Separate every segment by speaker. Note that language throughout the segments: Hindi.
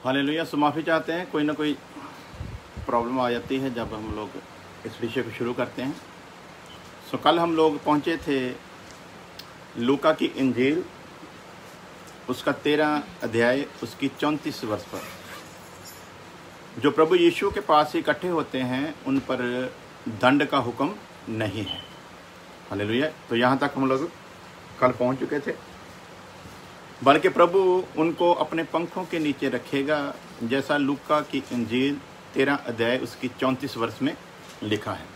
Speaker 1: हालेलुया। सो माफ़ी चाहते हैं, कोई ना कोई प्रॉब्लम आ जाती है जब हम लोग इस विषय को शुरू करते हैं। सो कल हम लोग पहुंचे थे लूका की इंजील, उसका 13 अध्याय, उसकी 34 वर्ष पर। जो प्रभु यीशु के पास इकट्ठे होते हैं उन पर दंड का हुक्म नहीं है। हालेलुया। तो यहाँ तक हम लोग कल पहुँच चुके थे। बल्कि प्रभु उनको अपने पंखों के नीचे रखेगा, जैसा लूका की इंजील 13 अध्याय उसकी 34 वर्ष में लिखा है।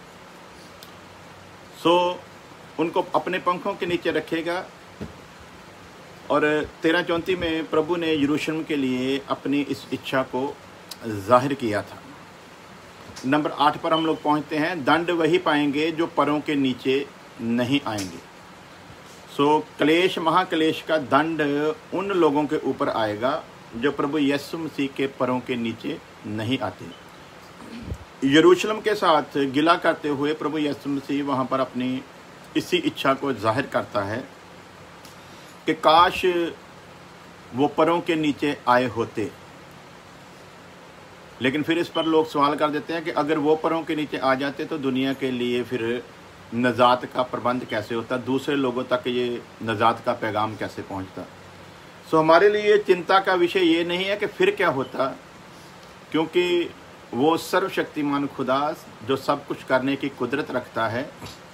Speaker 1: सो उनको अपने पंखों के नीचे रखेगा। और 13:34 में प्रभु ने यरूशलेम के लिए अपनी इस इच्छा को जाहिर किया था। नंबर 8 पर हम लोग पहुंचते हैं। दंड वही पाएंगे जो परों के नीचे नहीं आएंगे। सो क्लेश, महाक्लेश का दंड उन लोगों के ऊपर आएगा जो प्रभु यीशु मसीह के परों के नीचे नहीं आते। यरूशलेम के साथ गिला करते हुए प्रभु यीशु मसीह वहाँ पर अपनी इसी इच्छा को जाहिर करता है कि काश वो परों के नीचे आए होते। लेकिन फिर इस पर लोग सवाल कर देते हैं कि अगर वो परों के नीचे आ जाते तो दुनिया के लिए फिर नजात का प्रबंध कैसे होता, दूसरे लोगों तक ये नजात का पैगाम कैसे पहुंचता। सो हमारे लिए चिंता का विषय ये नहीं है कि फिर क्या होता, क्योंकि वो सर्वशक्तिमान खुदा जो सब कुछ करने की कुदरत रखता है,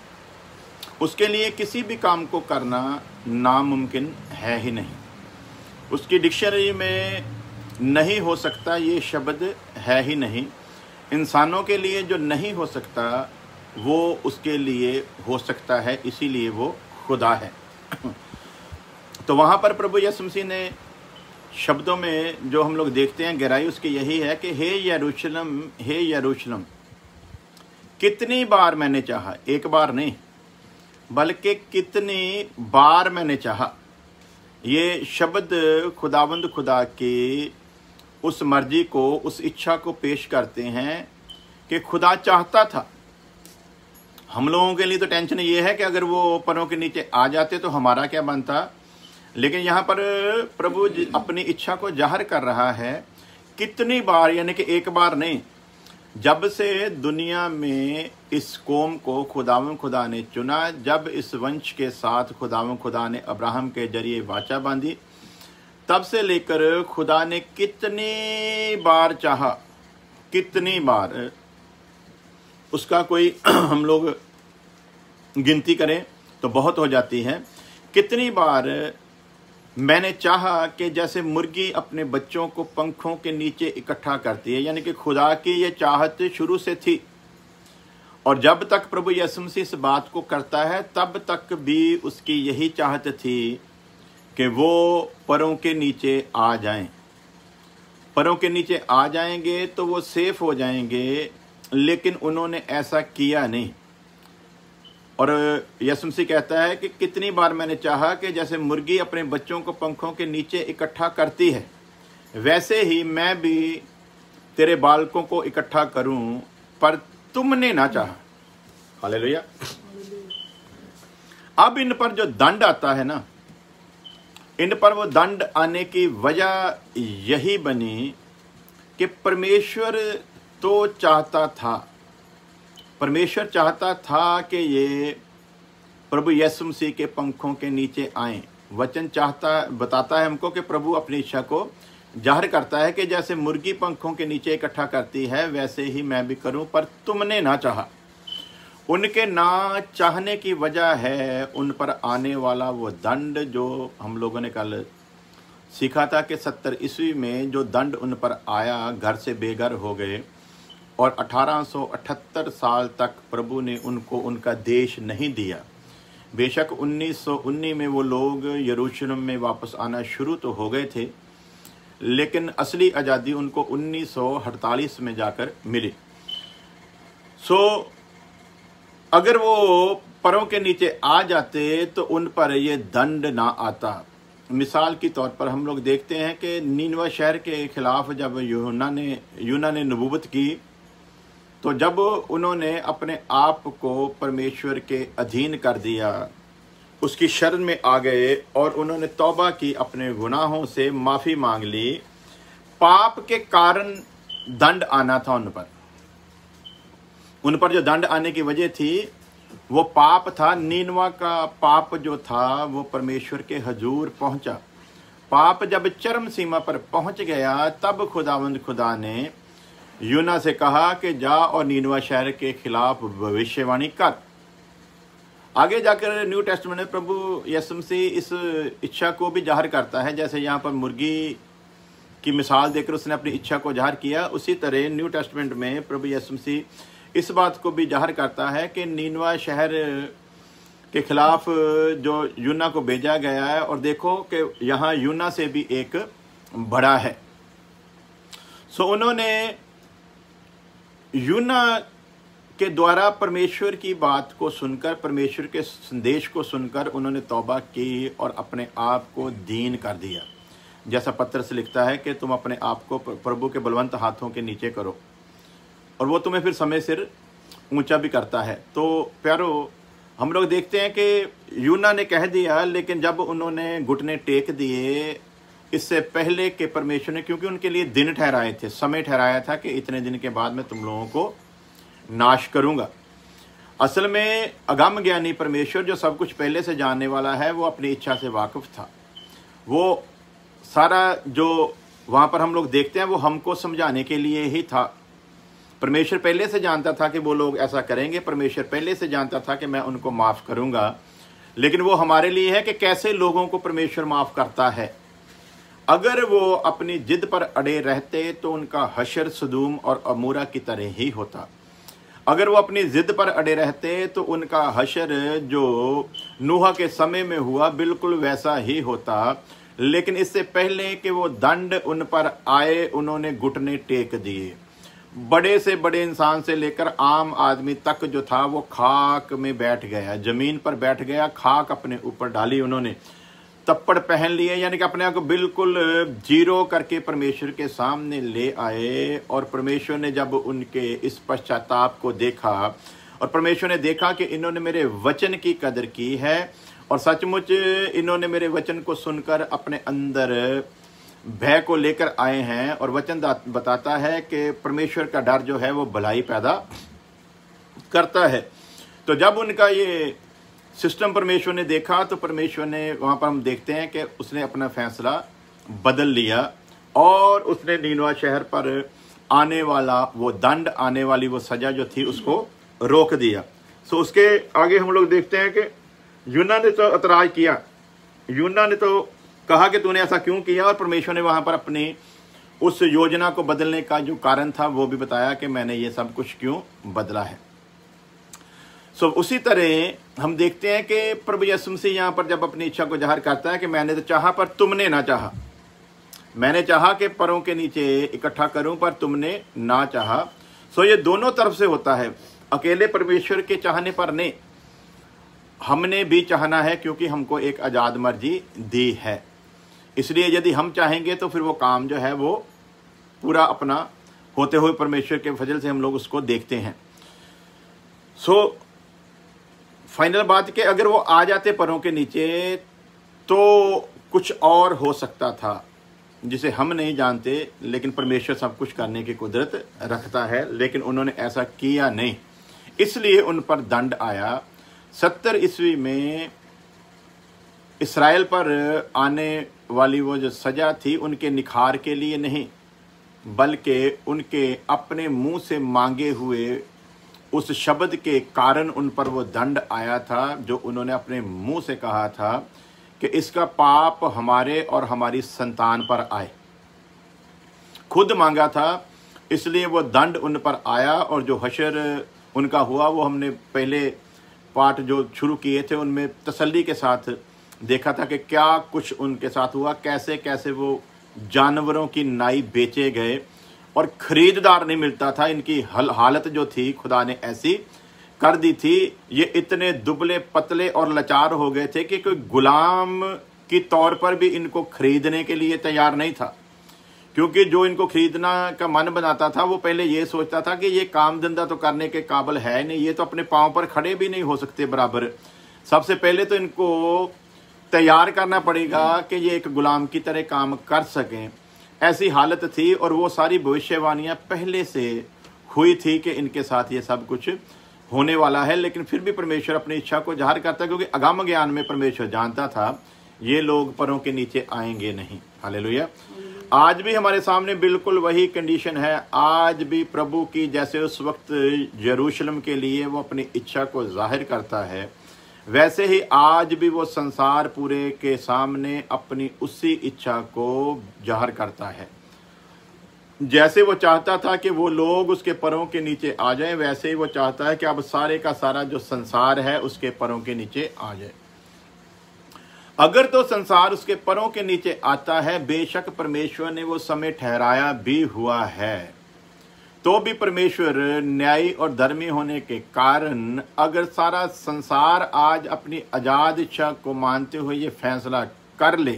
Speaker 1: उसके लिए किसी भी काम को करना नामुमकिन है ही नहीं। उसकी डिक्शनरी में नहीं हो सकता ये शब्द है ही नहीं। इंसानों के लिए जो नहीं हो सकता वो उसके लिए हो सकता है, इसीलिए वो खुदा है। तो वहाँ पर प्रभु यीशु मसीह ने शब्दों में जो हम लोग देखते हैं गहराई उसकी यही है कि हे यरूशलेम, हे यरूशलेम, कितनी बार मैंने चाहा, एक बार नहीं बल्कि कितनी बार मैंने चाहा। ये शब्द खुदावंद खुदा की उस मर्जी को, उस इच्छा को पेश करते हैं कि खुदा चाहता था। हम लोगों के लिए तो टेंशन ये है कि अगर वो परों के नीचे आ जाते तो हमारा क्या बनता। लेकिन यहाँ पर प्रभु अपनी इच्छा को जाहिर कर रहा है कितनी बार, यानी कि एक बार नहीं। जब से दुनिया में इस कौम को खुदावंद खुदा ने चुना, जब इस वंश के साथ खुदावंद खुदा ने अब्राहम के जरिए वाचा बांधी, तब से लेकर खुदा ने कितनी बार चाहा, कितनी बार, उसका कोई हम लोग गिनती करें तो बहुत हो जाती है। कितनी बार मैंने चाहा कि जैसे मुर्गी अपने बच्चों को पंखों के नीचे इकट्ठा करती है, यानी कि खुदा की ये चाहत शुरू से थी। और जब तक प्रभु यीशु मसीह इस बात को करता है तब तक भी उसकी यही चाहत थी कि वो परों के नीचे आ जाएं। परों के नीचे आ जाएंगे तो वो सेफ हो जाएंगे, लेकिन उन्होंने ऐसा किया नहीं। और यीशु मसीह कहता है कि कितनी बार मैंने चाहा कि जैसे मुर्गी अपने बच्चों को पंखों के नीचे इकट्ठा करती है, वैसे ही मैं भी तेरे बालकों को इकट्ठा करूं, पर तुमने ना चाहा। हालेलुया। अब इन पर जो दंड आता है ना, इन पर वो दंड आने की वजह यही बनी कि परमेश्वर तो चाहता था, परमेश्वर चाहता था कि ये प्रभु यीशु मसीह के पंखों के नीचे आएं। वचन बताता है हमको कि प्रभु अपनी इच्छा को जाहिर करता है कि जैसे मुर्गी पंखों के नीचे इकट्ठा करती है वैसे ही मैं भी करूं, पर तुमने ना चाहा। उनके ना चाहने की वजह है उन पर आने वाला वो दंड, जो हम लोगों ने कल सीखा था कि 70 ईस्वी में जो दंड उन पर आया, घर से बेघर हो गए और 1878 साल तक प्रभु ने उनको उनका देश नहीं दिया। बेशक 1919 में वो लोग यरूशलेम में वापस आना शुरू तो हो गए थे, लेकिन असली आज़ादी उनको 1948 में जाकर मिली। सो अगर वो परों के ने आ जाते तो उन पर ये दंड ना आता। मिसाल के तौर पर हम लोग देखते हैं कि नीनवा शहर के खिलाफ जब यूहन्ना ने नबूवत की, तो जब उन्होंने अपने आप को परमेश्वर के अधीन कर दिया, उसकी शरण में आ गए और उन्होंने तौबा की, अपने गुनाहों से माफ़ी मांग ली, पाप के कारण दंड आना था उन पर जो दंड आने की वजह थी वो पाप था। नीनवा का पाप जो था वो परमेश्वर के हजूर पहुंचा। पाप जब चरम सीमा पर पहुंच गया तब खुदावंद खुदा ने यूना से कहा कि जा और नीनवा शहर के खिलाफ भविष्यवाणी कर। आगे जाकर न्यू टेस्टमेंट में प्रभु यीशु मसीह इस इच्छा को भी जाहिर करता है। जैसे यहाँ पर मुर्गी की मिसाल देकर उसने अपनी इच्छा को जाहिर किया, उसी तरह न्यू टेस्टमेंट में प्रभु यीशु मसीह इस बात को भी जाहिर करता है कि नीनवा शहर के खिलाफ जो यूना को भेजा गया है, और देखो कि यहाँ यूना से भी एक बड़ा है। सो उन्होंने यूना के द्वारा परमेश्वर की बात को सुनकर, परमेश्वर के संदेश को सुनकर उन्होंने तौबा की और अपने आप को दीन कर दिया। जैसा पत्रस लिखता है कि तुम अपने आप को प्रभु के बलवंत हाथों के नीचे करो और वो तुम्हें फिर समय सिर ऊंचा भी करता है। तो प्यारो, हम लोग देखते हैं कि यूना ने कह दिया, लेकिन जब उन्होंने घुटने टेक दिए इससे पहले कि परमेश्वर ने, क्योंकि उनके लिए दिन ठहराए थे, समय ठहराया था कि इतने दिन के बाद मैं तुम लोगों को नाश करूंगा। असल में अगम ज्ञानी परमेश्वर जो सब कुछ पहले से जानने वाला है वो अपनी इच्छा से वाकिफ था। वो सारा जो वहां पर हम लोग देखते हैं वो हमको समझाने के लिए ही था। परमेश्वर पहले से जानता था कि वो लोग ऐसा करेंगे, परमेश्वर पहले से जानता था कि मैं उनको माफ करूंगा, लेकिन वो हमारे लिए है कि कैसे लोगों को परमेश्वर माफ करता है। अगर वो अपनी जिद पर अड़े रहते तो उनका हशर सदूम और अमूरा की तरह ही होता। अगर वो अपनी जिद पर अड़े रहते तो उनका हशर जो नूह के समय में हुआ बिल्कुल वैसा ही होता। लेकिन इससे पहले कि वो दंड उन पर आए उन्होंने घुटने टेक दिए। बड़े से बड़े इंसान से लेकर आम आदमी तक जो था वो खाक में बैठ गया, जमीन पर बैठ गया, खाक अपने ऊपर डाली, उन्होंने तप्पड़ पहन लिए, यानी कि अपने आप को बिल्कुल जीरो करके परमेश्वर के सामने ले आए। और परमेश्वर ने जब उनके इस पश्चाताप को देखा और परमेश्वर ने देखा कि इन्होंने मेरे वचन की कदर की है और सचमुच इन्होंने मेरे वचन को सुनकर अपने अंदर भय को लेकर आए हैं, और वचन बताता है कि परमेश्वर का डर जो है वो भलाई पैदा करता है। तो जब उनका ये सिस्टम परमेश्वर ने देखा तो परमेश्वर ने वहां पर हम देखते हैं कि उसने अपना फैसला बदल लिया और उसने नीनवा शहर पर आने वाला वो दंड, आने वाली वो सजा जो थी उसको रोक दिया। सो उसके आगे हम लोग देखते हैं कि यूना ने तो एतराज किया, यूना ने तो कहा कि तूने ऐसा क्यों किया, और परमेश्वर ने वहां पर अपनी उस योजना को बदलने का जो कारण था वो भी बताया कि मैंने ये सब कुछ क्यों बदला है। सो उसी तरह हम देखते हैं कि प्रभु यीशु मसीह यहाँ पर जब अपनी इच्छा को जाहिर करता है कि मैंने तो चाहा पर तुमने ना चाहा, मैंने चाहा कि परों के नीचे इकट्ठा करूं पर तुमने ना चाहा। सो ये दोनों तरफ से होता है, अकेले परमेश्वर के चाहने पर नहीं, हमने भी चाहना है क्योंकि हमको एक आजाद मर्जी दी है। इसलिए यदि हम चाहेंगे तो फिर वो काम जो है वो पूरा अपना होते हुए परमेश्वर के फजल से हम लोग उसको देखते हैं। सो फाइनल बात कि अगर वो आ जाते परों के नीचे तो कुछ और हो सकता था जिसे हम नहीं जानते, लेकिन परमेश्वर सब कुछ करने की कुदरत रखता है, लेकिन उन्होंने ऐसा किया नहीं, इसलिए उन पर दंड आया। 70 ईस्वी में इस्राएल पर आने वाली वो जो सजा थी उनके निखार के लिए नहीं, बल्कि उनके अपने मुंह से मांगे हुए उस शब्द के कारण उन पर वो दंड आया था जो उन्होंने अपने मुंह से कहा था कि इसका पाप हमारे और हमारी संतान पर आए। खुद मांगा था, इसलिए वो दंड उन पर आया। और जो हशर उनका हुआ वो हमने पहले पाठ जो शुरू किए थे उनमें तसल्ली के साथ देखा था कि क्या कुछ उनके साथ हुआ, कैसे कैसे वो जानवरों की नाई बेचे गए और खरीददार नहीं मिलता था। इनकी हालत जो थी खुदा ने ऐसी कर दी थी, ये इतने दुबले पतले और लाचार हो गए थे कि कोई गुलाम की तौर पर भी इनको खरीदने के लिए तैयार नहीं था, क्योंकि जो इनको खरीदना का मन बनाता था वो पहले ये सोचता था कि ये काम धंधा तो करने के काबिल है नहीं, ये तो अपने पांव पर खड़े भी नहीं हो सकते बराबर। सबसे पहले तो इनको तैयार करना पड़ेगा कि ये एक गुलाम की तरह काम कर सकें। ऐसी हालत थी और वो सारी भविष्यवाणियां पहले से हुई थी कि इनके साथ ये सब कुछ होने वाला है। लेकिन फिर भी परमेश्वर अपनी इच्छा को जाहिर करता है, क्योंकि अगम ज्ञान में परमेश्वर जानता था ये लोग परों के नीचे आएंगे नहीं। हालेलुया। आज भी हमारे सामने बिल्कुल वही कंडीशन है। आज भी प्रभु की जैसे उस वक्त यरूशलेम के लिए वो अपनी इच्छा को जाहिर करता है, वैसे ही आज भी वो संसार पूरे के सामने अपनी उसी इच्छा को जाहिर करता है। जैसे वो चाहता था कि वो लोग उसके परों के नीचे आ जाएं, वैसे ही वो चाहता है कि अब सारे का सारा जो संसार है उसके परों के नीचे आ जाए। अगर तो संसार उसके परों के नीचे आता है, बेशक परमेश्वर ने वो समय ठहराया भी हुआ है, तो भी परमेश्वर न्यायी और धर्मी होने के कारण अगर सारा संसार आज अपनी आजाद इच्छा को मानते हुए ये फैसला कर ले,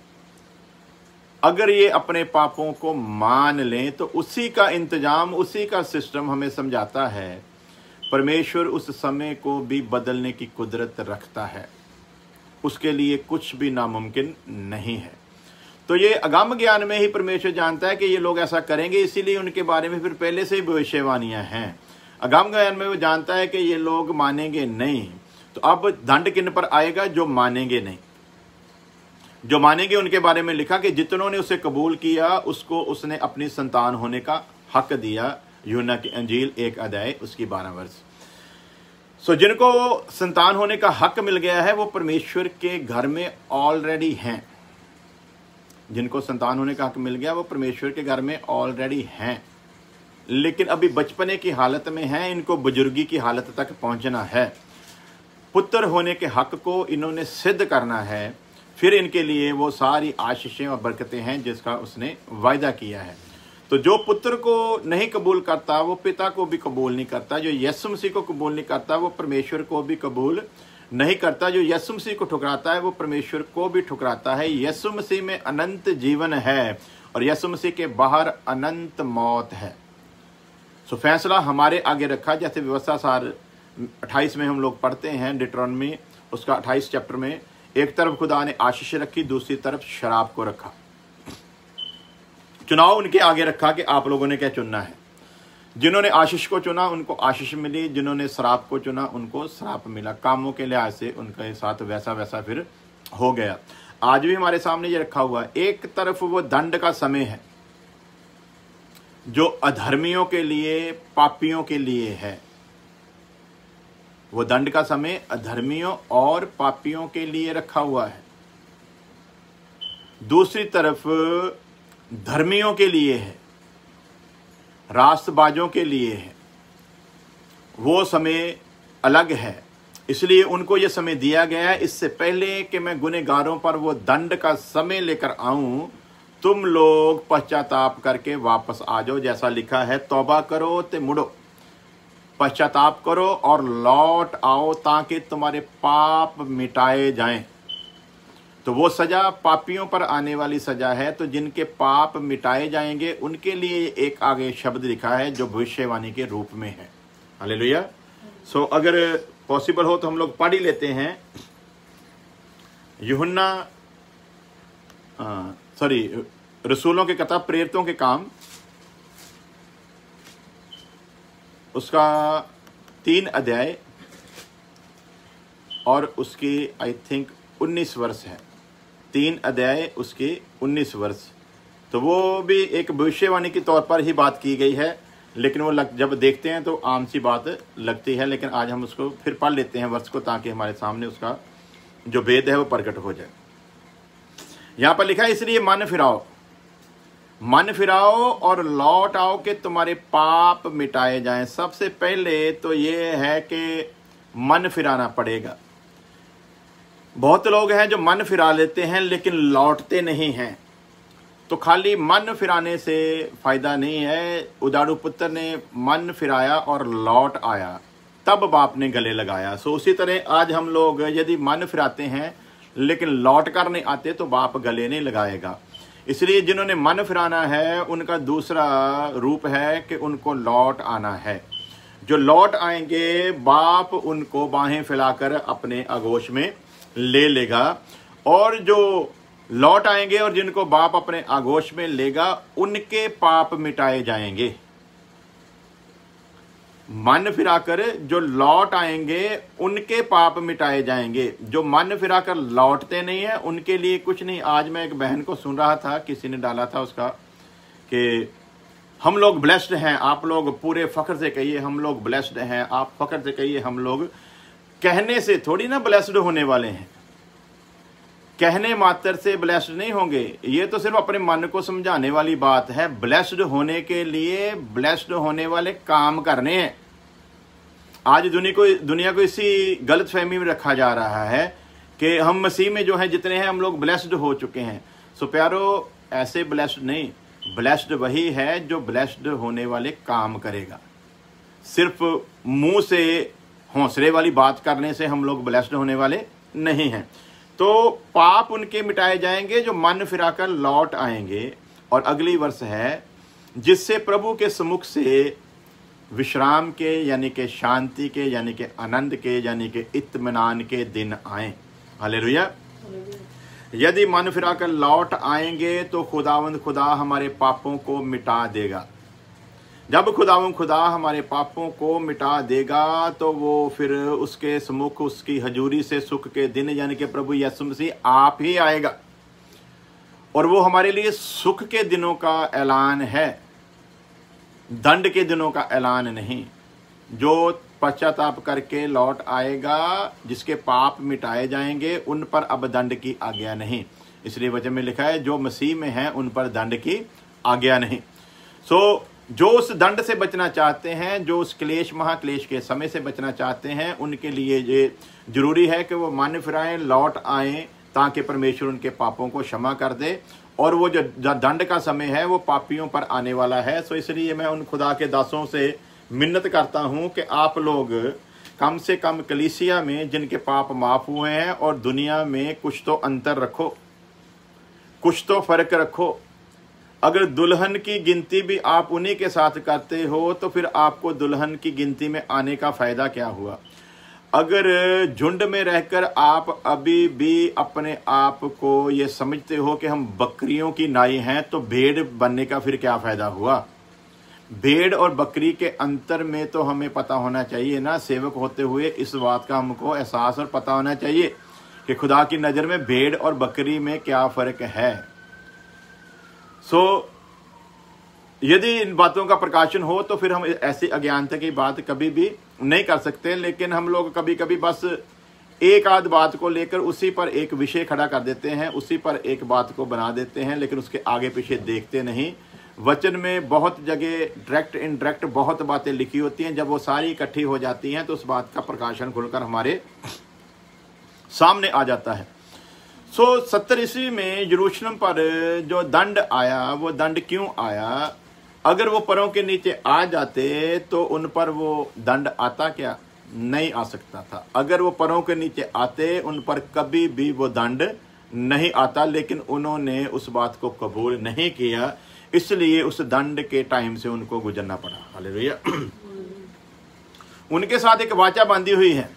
Speaker 1: अगर ये अपने पापों को मान लें, तो उसी का इंतजाम, उसी का सिस्टम हमें समझाता है परमेश्वर उस समय को भी बदलने की कुदरत रखता है। उसके लिए कुछ भी नामुमकिन नहीं है। तो ये अगम ज्ञान में ही परमेश्वर जानता है कि ये लोग ऐसा करेंगे, इसीलिए उनके बारे में फिर पहले से ही भविष्यवाणियां हैं। अगम ज्ञान में वो जानता है कि ये लोग मानेंगे नहीं, तो अब दंड किन पर आएगा? जो मानेंगे नहीं। जो मानेंगे उनके बारे में लिखा कि जितनों ने उसे कबूल किया उसको उसने अपनी संतान होने का हक दिया। यूहन्ना की अंजील 1 अध्याय उसकी 12 वर्ष। जिनको संतान होने का हक मिल गया है वो परमेश्वर के घर में ऑलरेडी हैं। जिनको संतान होने का हक मिल गया वो परमेश्वर के घर में ऑलरेडी हैं, लेकिन अभी बचपने की हालत में हैं। इनको बुजुर्गी की हालत तक पहुंचना है। पुत्र होने के हक को इन्होंने सिद्ध करना है, फिर इनके लिए वो सारी आशीषें और बरकतें हैं जिसका उसने वायदा किया है। तो जो पुत्र को नहीं कबूल करता वो पिता को भी कबूल नहीं करता। जो यीशु मसीह को कबूल नहीं करता वो परमेश्वर को भी कबूल नहीं करता। जो यीशु मसीह को ठुकराता है वो परमेश्वर को भी ठुकराता है। यीशु मसीह में अनंत जीवन है और यीशु मसीह के बाहर अनंत मौत है। फैसला हमारे आगे रखा, जैसे व्यवस्था सार 28 में हम लोग पढ़ते हैं, डिट्रॉनमी उसका 28 चैप्टर में, एक तरफ खुदा ने आशीष रखी, दूसरी तरफ शराब को रखा। चुनाव उनके आगे रखा कि आप लोगों ने क्या चुनना है। जिन्होंने आशीष को चुना उनको आशीष मिली, जिन्होंने शराब को चुना उनको शराब मिला। कामों के लिहाज से उनके साथ वैसा वैसा फिर हो गया। आज भी हमारे सामने ये रखा हुआ है। एक तरफ वो दंड का समय है जो अधर्मियों के लिए, पापियों के लिए है। वो दंड का समय अधर्मियों और पापियों के लिए रखा हुआ है। दूसरी तरफ धर्मियों के लिए है, रास्तबाजों के लिए है। वो समय अलग है, इसलिए उनको ये समय दिया गया है। इससे पहले कि मैं गुनहगारों पर वो दंड का समय लेकर आऊं, तुम लोग पश्चाताप करके वापस आ जाओ। जैसा लिखा है, तौबा करो ते मुड़ो, पश्चाताप करो और लौट आओ ताकि तुम्हारे पाप मिटाए जाएं। तो वो सजा पापियों पर आने वाली सजा है। तो जिनके पाप मिटाए जाएंगे उनके लिए एक आगे शब्द लिखा है जो भविष्यवाणी के रूप में है। हालेलुया। अगर पॉसिबल हो तो हम लोग पढ़ ही लेते हैं। यूहन्ना रसूलों के किताब प्रेरितों के काम उसका 3 अध्याय और उसकी आई थिंक 19 वर्ष है। 3 अध्याय उसके 19 वर्ष। तो वो भी एक भविष्यवाणी के तौर पर ही बात की गई है, लेकिन वो जब देखते हैं तो आम सी बात लगती है। लेकिन आज हम उसको फिर पढ़ लेते हैं वर्ष को, ताकि हमारे सामने उसका जो भेद है वो प्रकट हो जाए। यहां पर लिखा है, इसलिए मन फिराओ और लौट आओ कि तुम्हारे पाप मिटाए जाएं। सबसे पहले तो ये है कि मन फिराना पड़ेगा। बहुत लोग हैं जो मन फिरा लेते हैं लेकिन लौटते नहीं हैं। तो खाली मन फिराने से फायदा नहीं है। उदारू पुत्र ने मन फिराया और लौट आया, तब बाप ने गले लगाया। उसी तरह आज हम लोग यदि मन फिराते हैं लेकिन लौट कर नहीं आते तो बाप गले नहीं लगाएगा। इसलिए जिन्होंने मन फिराना है उनका दूसरा रूप है कि उनको लौट आना है। जो लौट आएंगे बाप उनको बाहें फैलाकर अपने आगोश में ले लेगा। और जो लौट आएंगे और जिनको बाप अपने आगोश में लेगा उनके पाप मिटाए जाएंगे। मन फिराकर जो लौट आएंगे उनके पाप मिटाए जाएंगे। जो मन फिराकर लौटते नहीं है उनके लिए कुछ नहीं। आज मैं एक बहन को सुन रहा था, किसी ने डाला था उसका कि हम लोग ब्लेस्ड हैं, आप लोग पूरे फख्र से कहिए हम लोग ब्लेस्ड हैं, आप फख्र से कहिए हम लोग। कहने से थोड़ी ना ब्लेस्ड होने वाले हैं, कहने मात्र से ब्लेस्ड नहीं होंगे। ये तो सिर्फ अपने मन को समझाने वाली बात है। ब्लेस्ड होने के लिए ब्लेस्ड होने वाले काम करने हैं। आज दुनिया को इसी गलत फहमी में रखा जा रहा है कि हम मसीह में जो है जितने हैं हम लोग ब्लेस्ड हो चुके हैं। सो प्यारो, ऐसे ब्लेस्ड नहीं, ब्लेस्ड वही है जो ब्लेस्ड होने वाले काम करेगा। सिर्फ मुंह से हौसले वाली बात करने से हम लोग ब्लेस्ड होने वाले नहीं हैं। तो पाप उनके मिटाए जाएंगे जो मन फिराकर लौट आएंगे। और अगली वर्ष है, जिससे प्रभु के सम्मुख से विश्राम के यानी के शांति के यानी के आनंद के यानी के इत्मीनान के दिन आए। हालेलुया। यदि मन फिराकर लौट आएंगे तो खुदावंद खुदा हमारे पापों को मिटा देगा। जब खुदावंद खुदा हमारे पापों को मिटा देगा तो वो फिर उसके सम्मुख उसकी हजूरी से सुख के दिन यानी कि प्रभु यीशु मसीह आप ही आएगा। और वो हमारे लिए सुख के दिनों का ऐलान है, दंड के दिनों का ऐलान नहीं। जो पश्चाताप करके लौट आएगा, जिसके पाप मिटाए जाएंगे, उन पर अब दंड की आज्ञा नहीं। इसलिए वचन में लिखा है जो मसीह में है उन पर दंड की आज्ञा नहीं। सो जो उस दंड से बचना चाहते हैं, जो उस क्लेश महाक्लेश के समय से बचना चाहते हैं, उनके लिए ये जरूरी है कि वो मन फिराएं, लौट आएं, ताकि परमेश्वर उनके पापों को क्षमा कर दे। और वो जो दंड का समय है वो पापियों पर आने वाला है। सो इसलिए मैं उन खुदा के दासों से मिन्नत करता हूं कि आप लोग कम से कम कलीसिया में जिनके पाप माफ हुए हैं और दुनिया में कुछ तो अंतर रखो, कुछ तो फर्क रखो। अगर दुल्हन की गिनती भी आप उन्हीं के साथ करते हो तो फिर आपको दुल्हन की गिनती में आने का फायदा क्या हुआ। अगर झुंड में रहकर आप अभी भी अपने आप को ये समझते हो कि हम बकरियों की नाई हैं तो भेड़ बनने का फिर क्या फायदा हुआ। भेड़ और बकरी के अंतर में तो हमें पता होना चाहिए ना। सेवक होते हुए इस बात का हमको एहसास और पता होना चाहिए कि खुदा की नज़र में भेड़ और बकरी में क्या फ़र्क है। सो यदि इन बातों का प्रकाशन हो तो फिर हम ऐसी अज्ञानता की बात कभी भी नहीं कर सकते। लेकिन हम लोग कभी कभी बस एक आध बात को लेकर उसी पर एक विषय खड़ा कर देते हैं, उसी पर एक बात को बना देते हैं, लेकिन उसके आगे पीछे देखते नहीं। वचन में बहुत जगह डायरेक्ट इनडायरेक्ट बहुत बातें लिखी होती हैं। जब वो सारी इकट्ठी हो जाती हैं तो उस बात का प्रकाशन खुलकर हमारे सामने आ जाता है। 70 ईस्वी में यरूशलेम पर जो दंड आया, वो दंड क्यों आया? अगर वो परों के नीचे आ जाते तो उन पर वो दंड आता क्या? नहीं आ सकता था। अगर वो परों के नीचे आते उन पर कभी भी वो दंड नहीं आता। लेकिन उन्होंने उस बात को कबूल नहीं किया, इसलिए उस दंड के टाइम से उनको गुजरना पड़ा। हालेलुया। उनके साथ एक वाचा बांधी हुई है,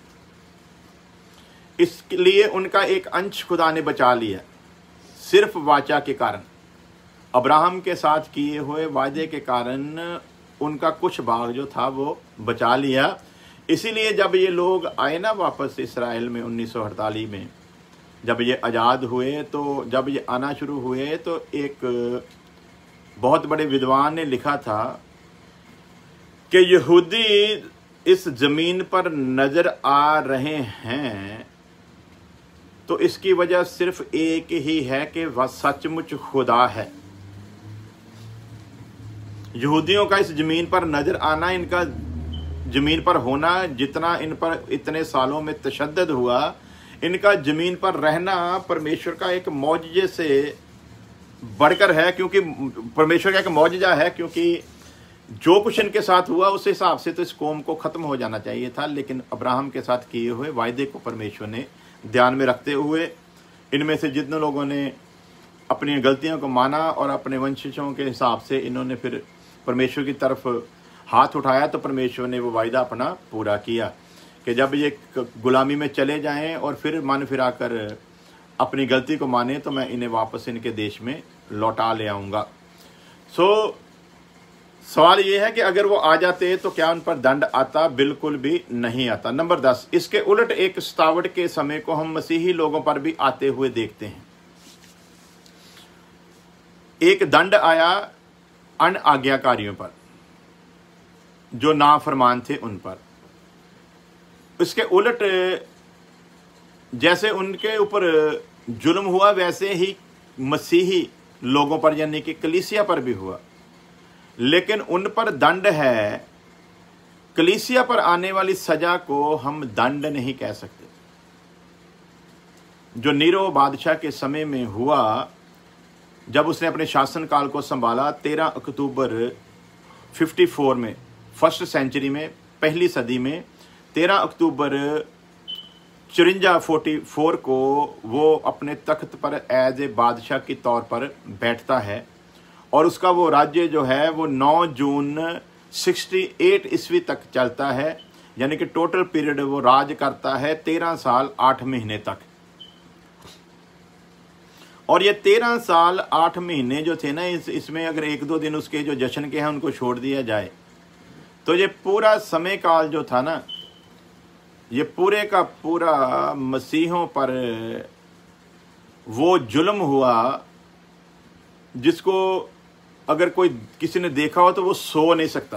Speaker 1: इसलिए उनका एक अंश खुदा ने बचा लिया सिर्फ वाचा के कारण। अब्राहम के साथ किए हुए वादे के कारण उनका कुछ भाग जो था वो बचा लिया। इसीलिए जब ये लोग आए ना वापस इस्राएल में 1948 में, जब ये आज़ाद हुए, तो जब ये आना शुरू हुए तो एक बहुत बड़े विद्वान ने लिखा था कि यहूदी इस जमीन पर नजर आ रहे हैं तो इसकी वजह सिर्फ एक ही है कि वह सचमुच खुदा है। यहूदियों का इस जमीन पर नजर आना, इनका जमीन पर होना, जितना इन पर इतने सालों में तशद्दुद हुआ, इनका जमीन पर रहना परमेश्वर का एक मौजज़े से बढ़कर है। क्योंकि परमेश्वर का एक मौजज़ा है, क्योंकि जो कुछ इनके साथ हुआ उस हिसाब से तो इस कौम को ख़त्म हो जाना चाहिए था। लेकिन अब्राहम के साथ किए हुए वायदे को परमेश्वर ने ध्यान में रखते हुए इनमें से जितने लोगों ने अपनी गलतियों को माना और अपने वंशजों के हिसाब से इन्होंने फिर परमेश्वर की तरफ हाथ उठाया, तो परमेश्वर ने वो वायदा अपना पूरा किया कि जब ये गुलामी में चले जाएं और फिर मन फिराकर अपनी गलती को माने तो मैं इन्हें वापस इनके देश में लौटा ले आऊँगा। सवाल ये है कि अगर वो आ जाते तो क्या उन पर दंड आता? बिल्कुल भी नहीं आता। नंबर 10, इसके उलट एक सतावट के समय को हम मसीही लोगों पर भी आते हुए देखते हैं। एक दंड आया अन आज्ञाकारियों पर, जो नाफरमान थे उन पर। इसके उलट जैसे उनके ऊपर जुल्म हुआ वैसे ही मसीही लोगों पर यानी कि कलीसिया पर भी हुआ, लेकिन उन पर दंड है। कलीसिया पर आने वाली सजा को हम दंड नहीं कह सकते। जो नीरो बादशाह के समय में हुआ, जब उसने अपने शासनकाल को संभाला 13 अक्टूबर 54 में, फर्स्ट सेंचुरी में, पहली सदी में 13 अक्टूबर 44 को वो अपने तख्त पर एज ए बादशाह के तौर पर बैठता है और उसका वो राज्य जो है वो 9 जून 68 ईस्वी तक चलता है, यानी कि टोटल पीरियड वो राज करता है 13 साल 8 महीने तक। और ये 13 साल 8 महीने जो थे ना, इसमें अगर 1-2 दिन उसके जो जश्न के हैं उनको छोड़ दिया जाए तो ये पूरा समय काल जो था ना, ये पूरे का पूरा मसीहों पर वो जुल्म हुआ जिसको अगर कोई किसी ने देखा हो तो वो सो नहीं सकता।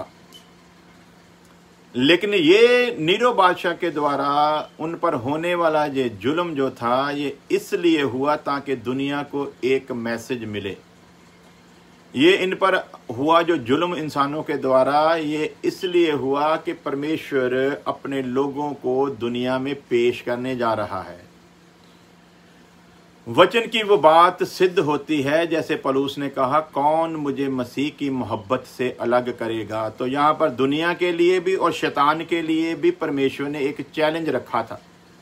Speaker 1: लेकिन ये नीरो बादशाह के द्वारा उन पर होने वाला ये जुल्म जो था, ये इसलिए हुआ ताकि दुनिया को एक मैसेज मिले। ये इन पर हुआ जो जुल्म इंसानों के द्वारा, ये इसलिए हुआ कि परमेश्वर अपने लोगों को दुनिया में पेश करने जा रहा है। वचन की वो बात सिद्ध होती है, जैसे पौलुस ने कहा, कौन मुझे मसीह की मोहब्बत से अलग करेगा। तो यहाँ पर दुनिया के लिए भी और शैतान के लिए भी परमेश्वर ने एक चैलेंज रखा था।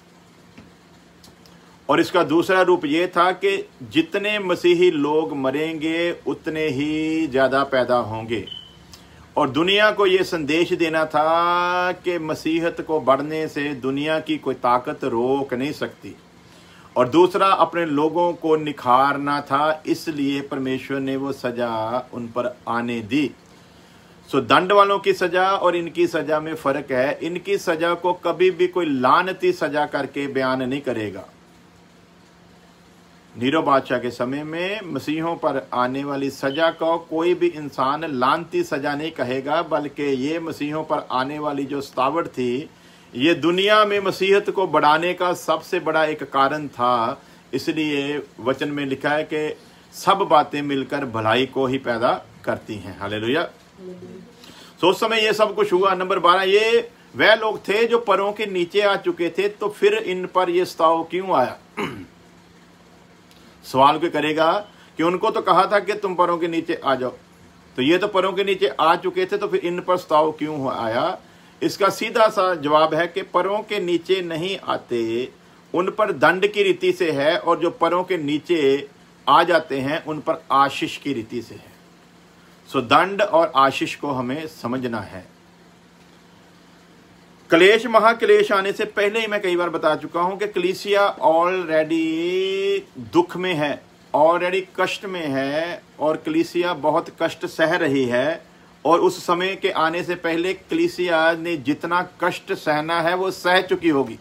Speaker 1: और इसका दूसरा रूप ये था कि जितने मसीही लोग मरेंगे उतने ही ज़्यादा पैदा होंगे। और दुनिया को ये संदेश देना था कि मसीहत को बढ़ने से दुनिया की कोई ताकत रोक नहीं सकती। और दूसरा, अपने लोगों को निखारना था, इसलिए परमेश्वर ने वो सजा उन पर आने दी। दंड वालों की सजा और इनकी सजा में फ़र्क है। इनकी सजा को कभी भी कोई लानती सजा करके बयान नहीं करेगा। नीरो बादशाह के समय में मसीहों पर आने वाली सजा को कोई भी इंसान लानती सजा नहीं कहेगा, बल्कि ये मसीहों पर आने वाली जो सतावट थी, ये दुनिया में मसीहत को बढ़ाने का सबसे बड़ा एक कारण था। इसलिए वचन में लिखा है कि सब बातें मिलकर भलाई को ही पैदा करती हैं। हालेलुया। उस समय ये सब कुछ हुआ। नंबर 12, ये वह लोग थे जो परों के नीचे आ चुके थे, तो फिर इन पर ये सताव क्यों आया? सवाल कोई करेगा कि उनको तो कहा था कि तुम परों के नीचे आ जाओ, तो ये तो परों के नीचे आ चुके थे, तो फिर इन पर सताव क्यों आया? इसका सीधा सा जवाब है कि परों के नीचे नहीं आते, उन पर दंड की रीति से है, और जो परों के नीचे आ जाते हैं उन पर आशीष की रीति से है। दंड और आशीष को हमें समझना है। क्लेश महाक्लेश आने से पहले ही मैं कई बार बता चुका हूं कि कलीसिया ऑलरेडी दुख में है, ऑलरेडी कष्ट में है, और कलीसिया बहुत कष्ट सह रही है। और उस समय के आने से पहले कलीसिया ने जितना कष्ट सहना है वो सह चुकी होगी।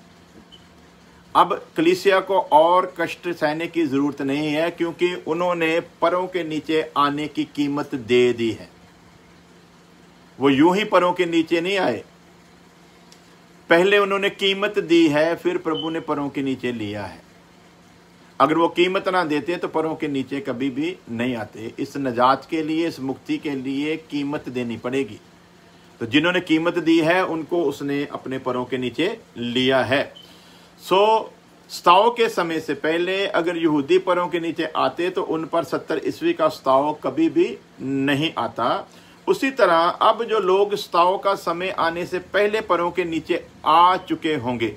Speaker 1: अब कलीसिया को और कष्ट सहने की जरूरत नहीं है, क्योंकि उन्होंने परों के नीचे आने की कीमत दे दी है। वो यूं ही परों के नीचे नहीं आए, पहले उन्होंने कीमत दी है, फिर प्रभु ने परों के नीचे लिया है। अगर वो कीमत ना देते तो परों के नीचे कभी भी नहीं आते। इस नजात के लिए, इस मुक्ति के लिए कीमत देनी पड़ेगी। तो जिन्होंने कीमत दी है उनको उसने अपने परों के नीचे लिया है। सताव के समय से पहले अगर यहूदी परों के नीचे आते तो उन पर 70 ईस्वी का सताव कभी भी नहीं आता। उसी तरह अब जो लोग सताव का समय आने से पहले परों के नीचे आ चुके होंगे,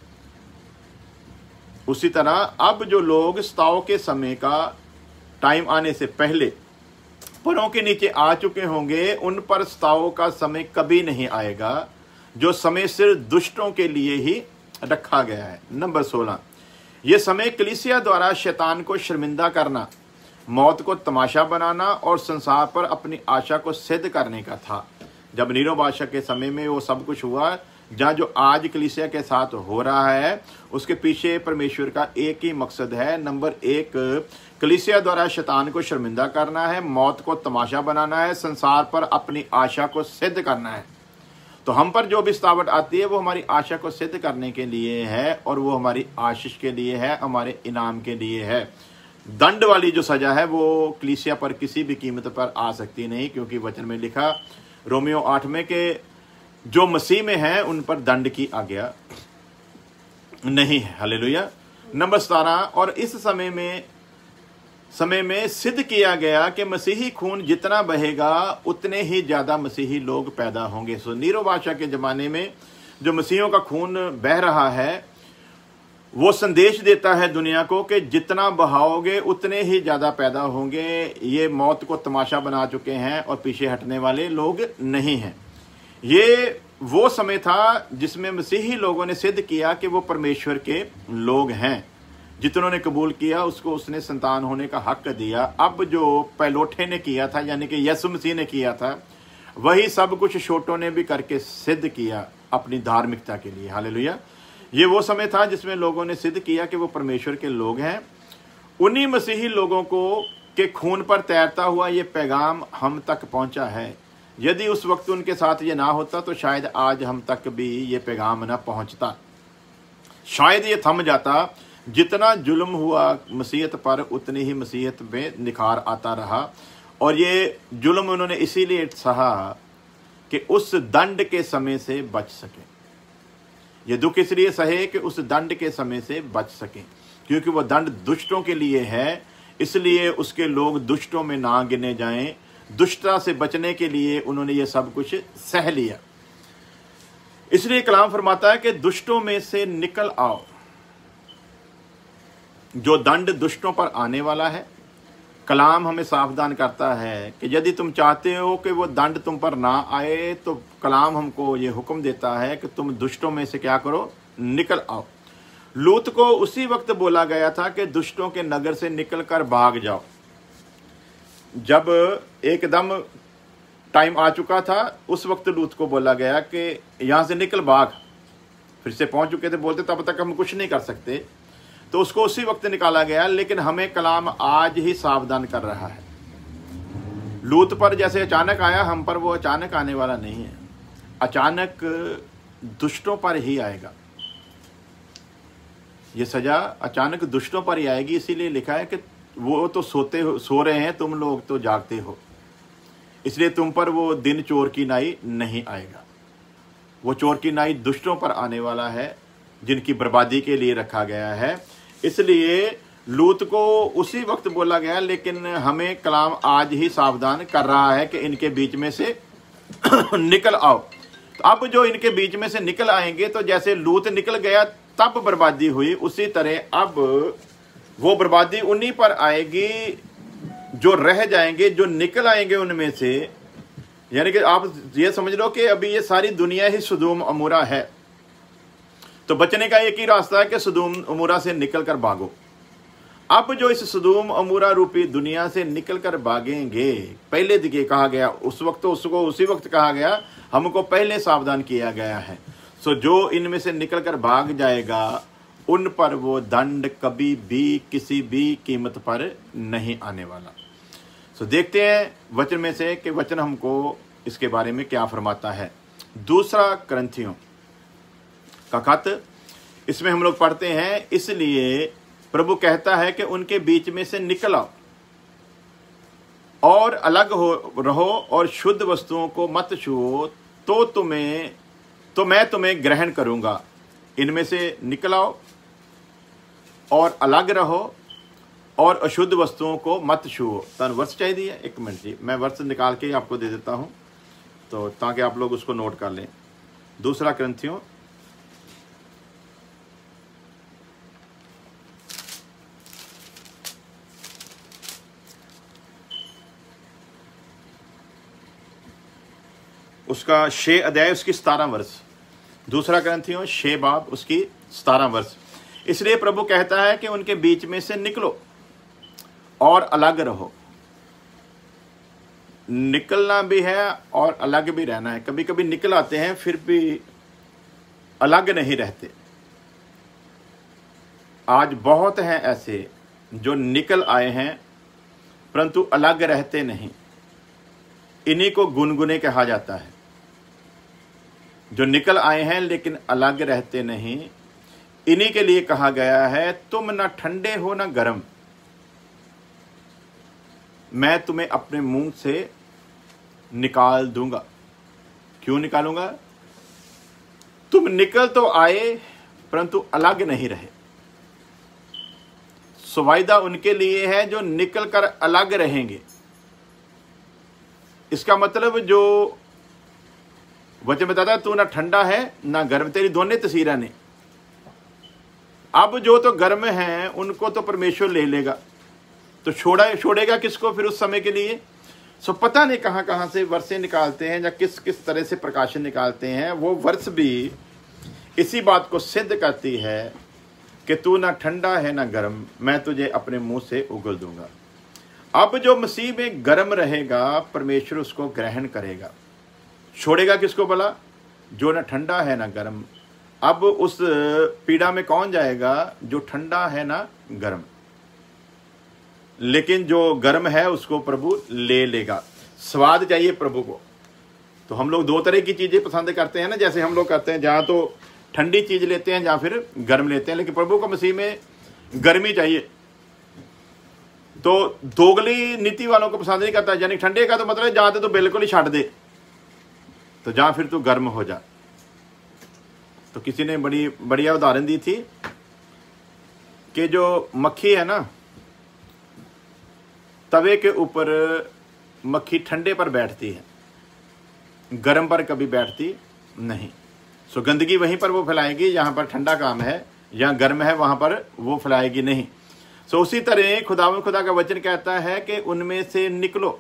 Speaker 1: उसी तरह अब जो लोग सताव के समय का टाइम आने से पहले परों के नीचे आ चुके होंगे, उन पर सताव का समय कभी नहीं आएगा। जो समय सिर्फ दुष्टों के लिए ही रखा गया है। नंबर 16, ये समय कलीसिया द्वारा शैतान को शर्मिंदा करना, मौत को तमाशा बनाना और संसार पर अपनी आशा को सिद्ध करने का था। जब नीरो बादशाह के समय में वो सब कुछ हुआ, जहाँ जो आज कलीसिया के साथ हो रहा है, उसके पीछे परमेश्वर का एक ही मकसद है। नंबर 1, कलीसिया द्वारा शैतान को शर्मिंदा करना है, मौत को तमाशा बनाना है, संसार पर अपनी आशा को सिद्ध करना है। तो हम पर जो भी सतावट आती है वो हमारी आशा को सिद्ध करने के लिए है, और वो हमारी आशीष के लिए है, हमारे इनाम के लिए है। दंड वाली जो सजा है वो कलीसिया पर किसी भी कीमत पर आ सकती नहीं, क्योंकि वचन में लिखा रोमियो 8 में कि जो मसीह में है उन पर दंड की आज्ञा नहीं है। हालेलुया। नंबर 17, और इस समय में सिद्ध किया गया कि मसीही खून जितना बहेगा उतने ही ज्यादा मसीही लोग पैदा होंगे। सो नीरो बादशाह के जमाने में जो मसीहियों का खून बह रहा है, वो संदेश देता है दुनिया को कि जितना बहाओगे उतने ही ज्यादा पैदा होंगे। ये मौत को तमाशा बना चुके हैं और पीछे हटने वाले लोग नहीं हैं। ये वो समय था जिसमें मसीही लोगों ने सिद्ध किया कि वो परमेश्वर के लोग हैं। जितनों ने कबूल किया उसको उसने संतान होने का हक दिया। अब जो पैलोठे ने किया था, यानी कि यीशु मसीह ने किया था, वही सब कुछ छोटों ने भी करके सिद्ध किया अपनी धार्मिकता के लिए। हालेलुया। ये वो समय था जिसमें लोगों ने सिद्ध किया कि वो परमेश्वर के लोग हैं। उन्हीं मसीही लोगों को के खून पर तैरता हुआ ये पैगाम हम तक पहुंचा है। यदि उस वक्त उनके साथ ये ना होता तो शायद आज हम तक भी ये पैगाम ना पहुंचता, शायद ये थम जाता। जितना जुल्म हुआ मसीहत पर, उतनी ही मसीहत में निखार आता रहा। और ये जुल्म उन्होंने इसीलिए सहा कि उस दंड के समय से बच सके। ये दुख इसलिए सहे कि उस दंड के समय से बच सके, क्योंकि वो दंड दुष्टों के लिए है। इसलिए उसके लोग दुष्टों में ना गिने जाएं। दुष्टता से बचने के लिए उन्होंने ये सब कुछ सह लिया। इसलिए कलाम फरमाता है कि दुष्टों में से निकल आओ। जो दंड दुष्टों पर आने वाला है, कलाम हमें सावधान करता है कि यदि तुम चाहते हो कि वो दंड तुम पर ना आए, तो कलाम हमको ये हुक्म देता है कि तुम दुष्टों में से क्या करो, निकल आओ। लूत को उसी वक्त बोला गया था कि दुष्टों के नगर से निकलकर भाग जाओ। जब एकदम टाइम आ चुका था, उस वक्त लूत को बोला गया कि यहां से निकल भाग। फिर से पहुंच चुके थे, बोलते तब तक हम कुछ नहीं कर सकते, तो उसको उसी वक्त निकाला गया। लेकिन हमें कलाम आज ही सावधान कर रहा है। लूत पर जैसे अचानक आया, हम पर वो अचानक आने वाला नहीं है। अचानक दुष्टों पर ही आएगा। ये सजा अचानक दुष्टों पर ही आएगी। इसीलिए लिखा है कि वो तो सो रहे हैं, तुम लोग तो जागते हो। इसलिए तुम पर वो दिन चोर की नाई नहीं आएगा। वो चोर की नाई दुष्टों पर आने वाला है, जिनकी बर्बादी के लिए रखा गया है। इसलिए लूत को उसी वक्त बोला गया, लेकिन हमें कलाम आज ही सावधान कर रहा है कि इनके बीच में से निकल आओ। तो अब जो इनके बीच में से निकल आएंगे, तो जैसे लूत निकल गया तब बर्बादी हुई, उसी तरह अब वो बर्बादी उन्हीं पर आएगी जो रह जाएंगे, जो निकल आएंगे उनमें से। यानी कि आप ये समझ लो कि अभी ये सारी दुनिया ही सदोम अमोरा है। तो बचने का एक ही रास्ता है कि सदोम अमोरा से निकलकर भागो। अब जो इस सदोम अमोरा रूपी दुनिया से निकलकर भागेंगे, पहले दिखे कहा गया, उस वक्त तो उसको उसी वक्त कहा गया, हमको पहले सावधान किया गया है। सो जो इनमें से निकलकर भाग जाएगा, उन पर वो दंड कभी भी किसी भी कीमत पर नहीं आने वाला। सो देखते हैं वचन में से कि वचन हमको इसके बारे में क्या फरमाता है। दूसरा करंथियों का खत, इसमें हम लोग पढ़ते हैं, इसलिए प्रभु कहता है कि उनके बीच में से निकल आओ और अलग रहो और शुद्ध वस्तुओं को मत छुओ, तो मैं तुम्हें ग्रहण करूंगा। इनमें से निकल आओ और अलग रहो और अशुद्ध वस्तुओं को मत छुओ। तन वर्ष चाहिए, एक मिनट जी, मैं वर्ष निकाल के आपको दे देता हूं, तो ताकि आप लोग उसको नोट कर लें। दूसरा करंथियों उसका 6 अध्याय उसकी 17 वर्ष। दूसरा करंथियों 6 बाब उसकी 17 वर्ष। इसलिए प्रभु कहता है कि उनके बीच में से निकलो और अलग रहो। निकलना भी है और अलग भी रहना है। कभी कभी निकल आते हैं फिर भी अलग नहीं रहते। आज बहुत हैं ऐसे जो निकल आए हैं परंतु अलग रहते नहीं। इन्हीं को गुनगुने कहा जाता है, जो निकल आए हैं लेकिन अलग रहते नहीं। इन्हीं के लिए कहा गया है, तुम ना ठंडे हो ना गर्म, मैं तुम्हें अपने मुंह से निकाल दूंगा। क्यों निकालूंगा? तुम निकल तो आए परंतु अलग नहीं रहे। सुवायदा उनके लिए है जो निकल कर अलग रहेंगे। इसका मतलब जो वचन बताता है, तू ना ठंडा है ना गर्म, तेरी दोनों तस्वीरें ने। अब जो तो गर्म हैं उनको तो परमेश्वर ले लेगा, तो छोड़ेगा किसको फिर उस समय के लिए? सो पता नहीं कहां कहां से वर्षे निकालते हैं या किस किस तरह से प्रकाशन निकालते हैं। वो वर्ष भी इसी बात को सिद्ध करती है कि तू ना ठंडा है ना गर्म, मैं तुझे अपने मुंह से उगल दूंगा। अब जो मसीह में गर्म रहेगा परमेश्वर उसको ग्रहण करेगा। छोड़ेगा किसको भला? जो ना ठंडा है ना गर्म। अब उस पीड़ा में कौन जाएगा? जो ठंडा है ना गर्म, लेकिन जो गर्म है उसको प्रभु ले लेगा। स्वाद चाहिए प्रभु को। तो हम लोग दो तरह की चीजें पसंद करते हैं ना, जैसे हम लोग करते हैं, जहां तो ठंडी चीज लेते हैं या फिर गर्म लेते हैं, लेकिन प्रभु को मसीह में गर्मी चाहिए। तो दोगली नीति वालों को पसंद नहीं करता। यानी ठंडे का तो मतलब जहां तो बिल्कुल ही छाट दे, तो जहां फिर तू गर्म हो जा। तो किसी ने बड़ी बढ़िया उदाहरण दी थी कि जो मक्खी है ना, तवे के ऊपर मक्खी ठंडे पर बैठती है, गर्म पर कभी बैठती नहीं। सो गंदगी वहीं पर वो फैलाएगी जहां पर ठंडा काम है, या गर्म है वहां पर वो फैलाएगी नहीं। सो उसी तरह खुदा का वचन कहता है कि उनमें से निकलो।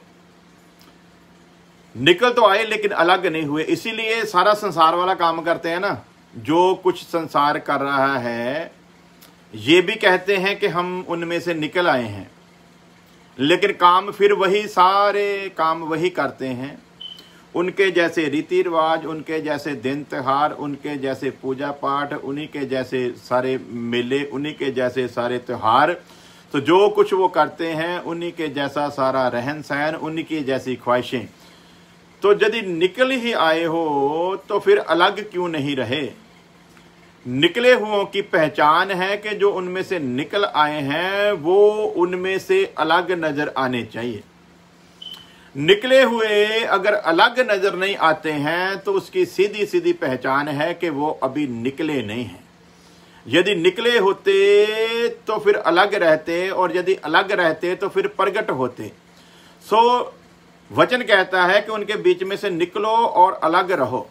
Speaker 1: निकल तो आए लेकिन अलग नहीं हुए। इसीलिए सारा संसार वाला काम करते हैं ना, जो कुछ संसार कर रहा है, ये भी कहते हैं कि हम उनमें से निकल आए हैं, लेकिन काम फिर वही, सारे काम वही करते हैं। उनके जैसे रीति रिवाज, उनके जैसे दिन त्योहार, उनके जैसे पूजा पाठ, उन्हीं के जैसे सारे मेले, उन्हीं के जैसे सारे त्योहार। तो जो कुछ वो करते हैं उन्हीं के जैसा सारा रहन सहन, उन्हीं की जैसी ख्वाहिशें। तो यदि निकल ही आए हो तो फिर अलग क्यों नहीं रहे? निकले हुओं की पहचान है कि जो उनमें से निकल आए हैं वो उनमें से अलग नजर आने चाहिए। निकले हुए अगर अलग नजर नहीं आते हैं तो उसकी सीधी सीधी पहचान है कि वो अभी निकले नहीं हैं। यदि निकले होते तो फिर अलग रहते, और यदि अलग रहते तो फिर प्रगट होते। सो वचन कहता है कि उनके बीच में से निकलो और अलग रहो।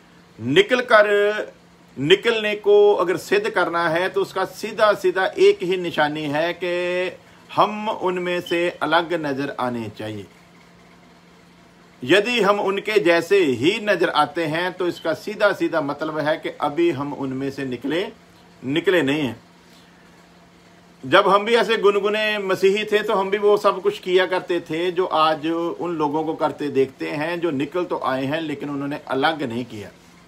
Speaker 1: निकलने को अगर सिद्ध करना है तो उसका सीधा सीधा एक ही निशानी है कि हम उनमें से अलग नजर आने चाहिए। यदि हम उनके जैसे ही नजर आते हैं तो इसका सीधा सीधा मतलब है कि अभी हम उनमें से निकले नहीं हैं। जब हम भी ऐसे गुनगुने मसीही थे तो हम भी वो सब कुछ किया करते थे जो आज उन लोगों को करते देखते हैं, जो निकल तो आए हैं लेकिन उन्होंने अलग नहीं किया।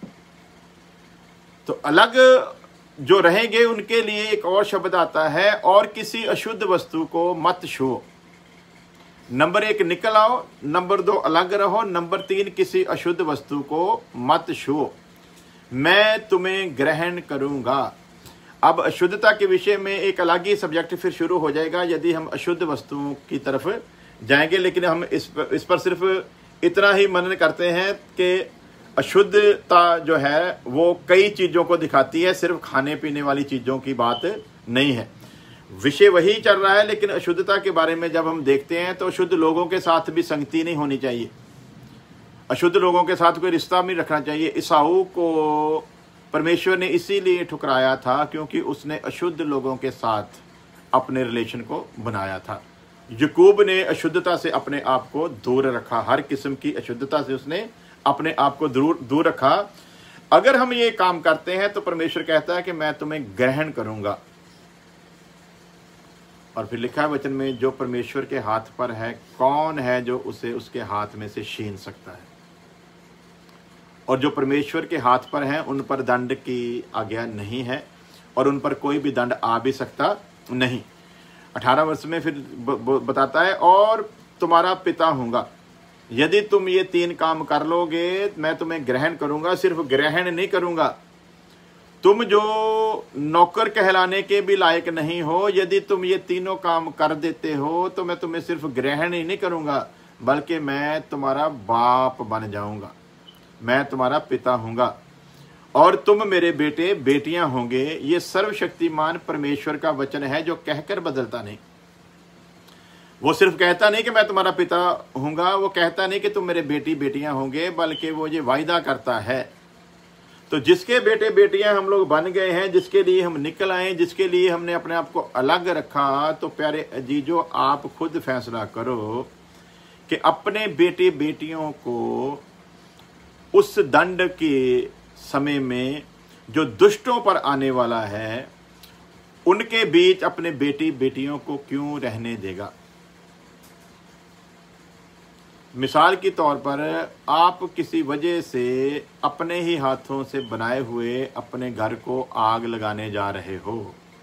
Speaker 1: तो अलग जो रहेंगे उनके लिए एक और शब्द आता है, और किसी अशुद्ध वस्तु को मत छुओ। नंबर 1 निकल आओ, नंबर 2 अलग रहो, नंबर 3 किसी अशुद्ध वस्तु को मत छुओ, मैं तुम्हें ग्रहण करूंगा। अब अशुद्धता के विषय में एक अलग ही सब्जेक्ट फिर शुरू हो जाएगा यदि हम अशुद्ध वस्तुओं की तरफ जाएंगे, लेकिन हम इस पर सिर्फ इतना ही मनन करते हैं कि अशुद्धता जो है वो कई चीज़ों को दिखाती है, सिर्फ खाने पीने वाली चीज़ों की बात नहीं है। विषय वही चल रहा है, लेकिन अशुद्धता के बारे में जब हम देखते हैं तो अशुद्ध लोगों के साथ भी संगति नहीं होनी चाहिए, अशुद्ध लोगों के साथ कोई रिश्ता नहीं रखना चाहिए। ईसाऊ को परमेश्वर ने इसीलिए ठुकराया था क्योंकि उसने अशुद्ध लोगों के साथ अपने रिलेशन को बनाया था। याकूब ने अशुद्धता से अपने आप को दूर रखा, हर किस्म की अशुद्धता से उसने अपने आप को दूर रखा। अगर हम ये काम करते हैं तो परमेश्वर कहता है कि मैं तुम्हें ग्रहण करूंगा। और फिर लिखा है वचन में, जो परमेश्वर के हाथ पर है, कौन है जो उसे उसके हाथ में से छीन सकता है। और जो परमेश्वर के हाथ पर हैं उन पर दंड की आज्ञा नहीं है और उन पर कोई भी दंड आ भी सकता नहीं। 18 वर्ष में फिर बताता है, और तुम्हारा पिता हूँगा, यदि तुम ये 3 काम कर लोगे मैं तुम्हें ग्रहण करूँगा। सिर्फ ग्रहण नहीं करूँगा, तुम जो नौकर कहलाने के भी लायक नहीं हो, यदि तुम ये तीनों काम कर देते हो तो मैं तुम्हें सिर्फ ग्रहण ही नहीं करूँगा बल्कि मैं तुम्हारा बाप बन जाऊँगा, मैं तुम्हारा पिता हूँगा और तुम मेरे बेटे बेटियां होंगे। ये सर्वशक्तिमान परमेश्वर का वचन है जो कहकर बदलता नहीं। वो सिर्फ कहता नहीं कि मैं तुम्हारा पिता हूँगा, वो कहता नहीं कि तुम मेरे बेटी बेटियां होंगे, बल्कि वो ये वायदा करता है। तो जिसके बेटे बेटियां हम लोग बन गए हैं, जिसके लिए हम निकल आए, जिसके लिए हमने अपने आप को अलग रखा, तो प्यारे अजीजों आप खुद फैसला करो कि अपने बेटे बेटियों को उस दंड के समय में जो दुष्टों पर आने वाला है उनके बीच अपने बेटी बेटियों को क्यों रहने देगा। मिसाल के तौर पर आप किसी वजह से अपने ही हाथों से बनाए हुए अपने घर को आग लगाने जा रहे हो,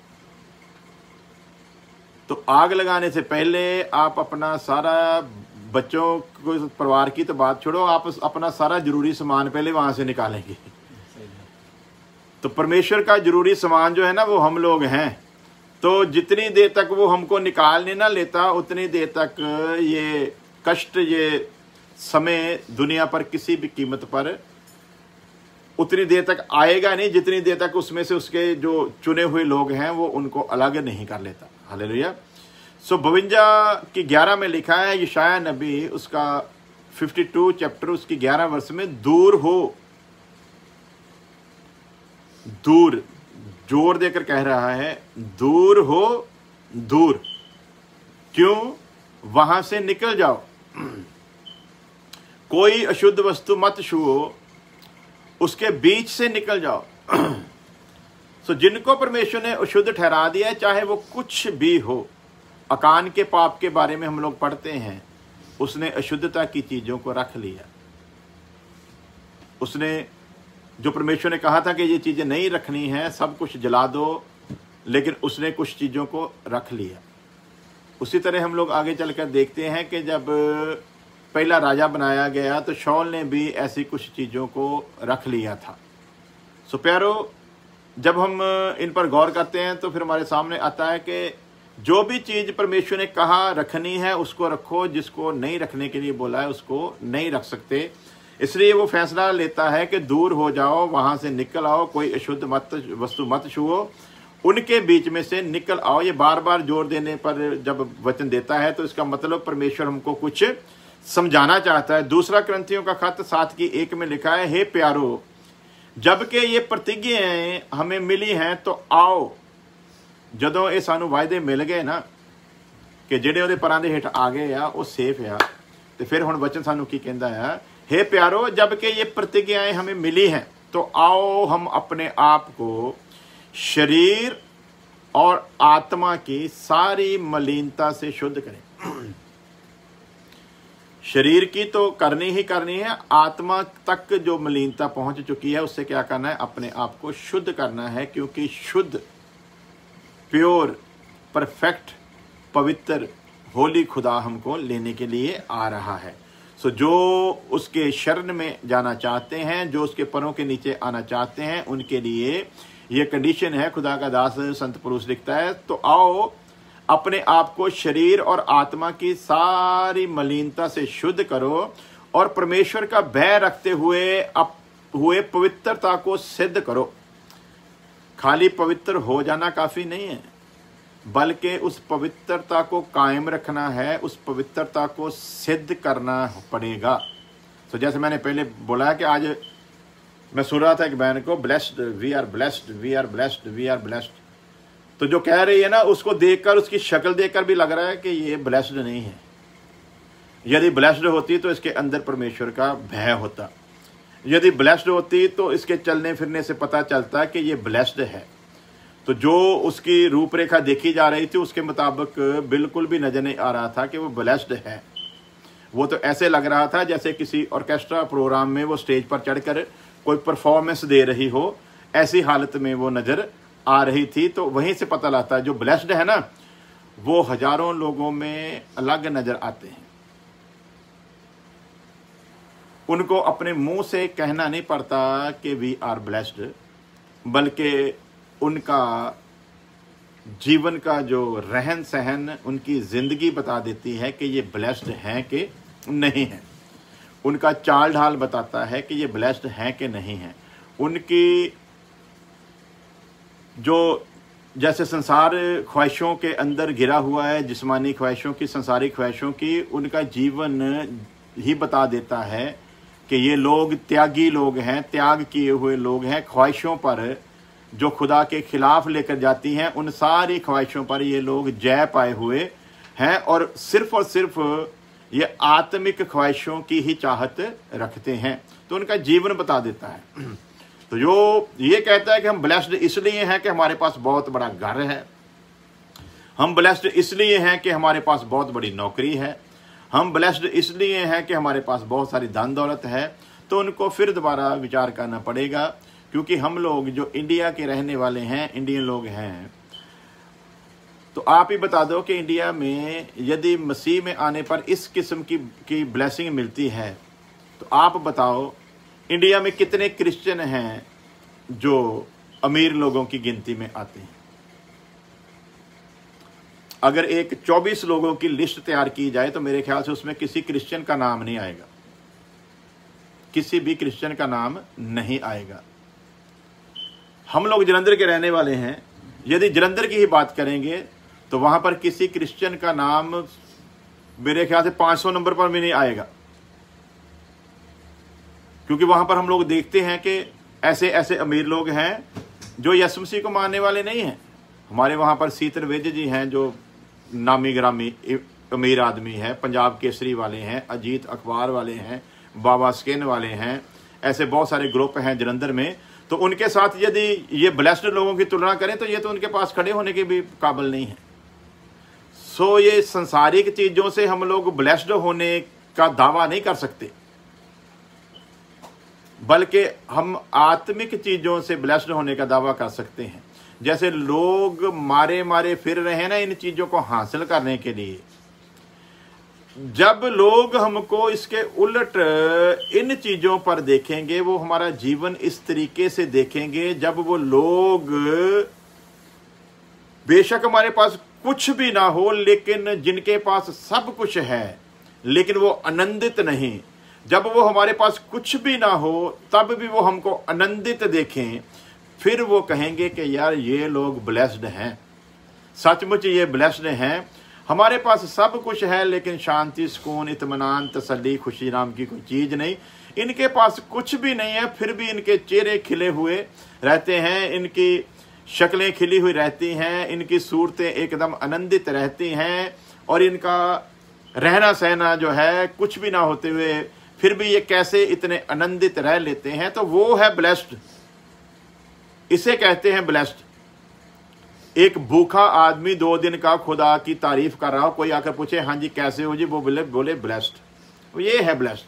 Speaker 1: तो आग लगाने से पहले आप अपना सारा, बच्चों को, परिवार की तो बात छोड़ो, आप अपना सारा जरूरी सामान पहले वहां से निकालेंगे। तो परमेश्वर का जरूरी सामान जो है ना वो हम लोग हैं। तो जितनी देर तक वो हमको निकालने ना लेता उतनी देर तक ये कष्ट, ये समय दुनिया पर किसी भी कीमत पर उतनी देर तक आएगा नहीं जितनी देर तक उसमें से उसके जो चुने हुए लोग हैं वो उनको अलग नहीं कर लेता। हालेलुया। 52 की 11 में लिखा है, यशाया नबी उसका 52 चैप्टर उसकी 11 वर्ष में, दूर हो, दूर, जोर देकर कह रहा है, दूर हो, दूर, क्यों, वहां से निकल जाओ, कोई अशुद्ध वस्तु मत छुओ, उसके बीच से निकल जाओ। सो जिनको परमेश्वर ने अशुद्ध ठहरा दिया, चाहे वो कुछ भी हो, अकान के पाप के बारे में हम लोग पढ़ते हैं, उसने अशुद्धता की चीजों को रख लिया। उसने, जो परमेश्वर ने कहा था कि ये चीजें नहीं रखनी है, सब कुछ जला दो, लेकिन उसने कुछ चीजों को रख लिया। उसी तरह हम लोग आगे चलकर देखते हैं कि जब पहला राजा बनाया गया तो शौल ने भी ऐसी कुछ चीजों को रख लिया था। सो प्यारो, जब हम इन पर गौर करते हैं तो फिर हमारे सामने आता है कि जो भी चीज परमेश्वर ने कहा रखनी है उसको रखो, जिसको नहीं रखने के लिए बोला है उसको नहीं रख सकते। इसलिए वो फैसला लेता है कि दूर हो जाओ, वहां से निकल आओ, कोई अशुद्ध वस्तु मत छुओ, उनके बीच में से निकल आओ। ये बार बार जोर देने पर जब वचन देता है तो इसका मतलब परमेश्वर हमको कुछ समझाना चाहता है। 2 कुरिन्थियों का खत 7:1 में लिखा है, हे प्यारो, जबकि ये प्रतिज्ञाएं हमें मिली हैं तो आओ। जदों ये सानू वायदे मिल गए ना कि ਜਿਹੜੇ ਉਹਦੇ ਪਰਾਂ ਦੇ ਹੇਠ ਆ ਗਏ ਆ ਉਹ ਸੇਫ ਆ, ਤੇ ਫਿਰ ਹੁਣ वचन सानू की कहता है, हे प्यारो, जबकि ये प्रतिज्ञाएं हमें मिली हैं तो आओ हम अपने आप को शरीर और आत्मा की सारी मलिनता से शुद्ध करें। शरीर की तो करनी ही करनी है, आत्मा तक जो मलिनता पहुंच चुकी है उससे क्या करना है, अपने आप को शुद्ध करना है, क्योंकि शुद्ध, प्योर, परफेक्ट, पवित्र, होली खुदा हमको लेने के लिए आ रहा है। सो जो उसके शरण में जाना चाहते हैं, जो उसके परों के नीचे आना चाहते हैं, उनके लिए ये कंडीशन है। खुदा का दास संत पुरुष लिखता है, तो आओ अपने आप को शरीर और आत्मा की सारी मलिनता से शुद्ध करो और परमेश्वर का भय रखते हुए पवित्रता को सिद्ध करो। खाली पवित्र हो जाना काफी नहीं है, बल्कि उस पवित्रता को कायम रखना है, उस पवित्रता को सिद्ध करना पड़ेगा। तो जैसे मैंने पहले बोला कि आज मैं सुन रहा था एक बहन को, blessed, we are blessed, we are blessed, we are blessed. तो जो कह रही है ना, उसको देखकर, उसकी शक्ल देखकर भी लग रहा है कि ये ब्लेस्ड नहीं है। यदि ब्लेस्ड होती तो इसके अंदर परमेश्वर का भय होता, यदि ब्लेस्ड होती तो इसके चलने फिरने से पता चलता कि ये ब्लेस्ड है। तो जो उसकी रूपरेखा देखी जा रही थी उसके मुताबिक बिल्कुल भी नजर नहीं आ रहा था कि वो ब्लेस्ड है। वो तो ऐसे लग रहा था जैसे किसी ऑर्केस्ट्रा प्रोग्राम में वो स्टेज पर चढ़कर कोई परफॉर्मेंस दे रही हो, ऐसी हालत में वो नजर आ रही थी। तो वहीं से पता लगता है जो ब्लेस्ड है ना, वो हजारों लोगों में अलग नजर आते हैं। उनको अपने मुंह से कहना नहीं पड़ता कि वी आर ब्लेस्ड, बल्कि उनका जीवन का जो रहन सहन, उनकी जिंदगी बता देती है कि ये ब्लेस्ड हैं कि नहीं है। उनका चाल ढाल बताता है कि ये ब्लेस्ड हैं कि नहीं है। उनकी जो जैसे संसार ख्वाहिशों के अंदर घिरा हुआ है, जिस्मानी ख्वाहिशों की, संसारिक ख्वाहिशों की, उनका जीवन ही बता देता है कि ये लोग त्यागी लोग हैं, त्याग किए हुए लोग हैं। ख्वाहिशों पर जो खुदा के खिलाफ लेकर जाती हैं, उन सारी ख्वाहिशों पर ये लोग जय पाए हुए हैं और सिर्फ ये आत्मिक ख्वाहिशों की ही चाहत रखते हैं। तो उनका जीवन बता देता है। तो जो ये कहता है कि हम ब्लेस्ड इसलिए हैं कि हमारे पास बहुत बड़ा घर है, हम ब्लेस्ड इसलिए हैं कि हमारे पास बहुत बड़ी नौकरी है, हम ब्लेस्ड इसलिए हैं कि हमारे पास बहुत सारी धन दौलत है, तो उनको फिर दोबारा विचार करना पड़ेगा। क्योंकि हम लोग जो इंडिया के रहने वाले हैं, इंडियन लोग हैं, तो आप ही बता दो कि इंडिया में यदि मसीह में आने पर इस किस्म की ब्लेसिंग मिलती है, तो आप बताओ इंडिया में कितने क्रिश्चियन हैं जो अमीर लोगों की गिनती में आते हैं। अगर एक 24 लोगों की लिस्ट तैयार की जाए तो मेरे ख्याल से उसमें किसी क्रिश्चियन का नाम नहीं आएगा, किसी भी क्रिश्चियन का नाम नहीं आएगा। हम लोग जलंधर के रहने वाले हैं, यदि जलंधर की ही बात करेंगे तो वहां पर किसी क्रिश्चियन का नाम मेरे ख्याल से 500 नंबर पर भी नहीं आएगा। क्योंकि वहां पर हम लोग देखते हैं कि ऐसे ऐसे अमीर लोग हैं जो यीशु मसीह को मानने वाले नहीं हैं। हमारे वहां पर सीतर वेज जी हैं जो नामी ग्रामी अमीर आदमी है, पंजाब केसरी वाले हैं, अजीत अखबार वाले हैं, बाबा स्किन वाले हैं, ऐसे बहुत सारे ग्रुप हैं जलंधर में। तो उनके साथ यदि ये ब्लेस्ड लोगों की तुलना करें तो ये तो उनके पास खड़े होने के भी काबिल नहीं है। सो ये संसारिक चीजों से हम लोग ब्लेस्ड होने का दावा नहीं कर सकते, बल्कि हम आत्मिक चीजों से ब्लेस्ड होने का दावा कर सकते हैं। जैसे लोग मारे मारे फिर रहे हैं ना इन चीजों को हासिल करने के लिए, जब लोग हमको इसके उलट इन चीजों पर देखेंगे, वो हमारा जीवन इस तरीके से देखेंगे, जब वो लोग बेशक हमारे पास कुछ भी ना हो लेकिन जिनके पास सब कुछ है लेकिन वो आनंदित नहीं, जब वो हमारे पास कुछ भी ना हो तब भी वो हमको आनंदित देखें, फिर वो कहेंगे कि यार ये लोग ब्लेस्ड हैं, सचमुच ये ब्लेस्ड हैं। हमारे पास सब कुछ है लेकिन शांति, सुकून, इत्मीनान, तसल्ली, खुशी नाम की कोई चीज नहीं। इनके पास कुछ भी नहीं है, फिर भी इनके चेहरे खिले हुए रहते हैं, इनकी शक्लें खिली हुई रहती हैं, इनकी सूरतें एकदम आनंदित रहती हैं, और इनका रहना सहना जो है कुछ भी ना होते हुए फिर भी ये कैसे इतने आनंदित रह लेते हैं। तो वो है ब्लेस्ड, इसे कहते हैं ब्लेस्ड। एक भूखा आदमी 2 दिन का खुदा की तारीफ कर रहा हो, कोई आकर पूछे हाँ जी कैसे हो जी, वो बोले ब्लेस्ड, ये है ब्लेस्ड।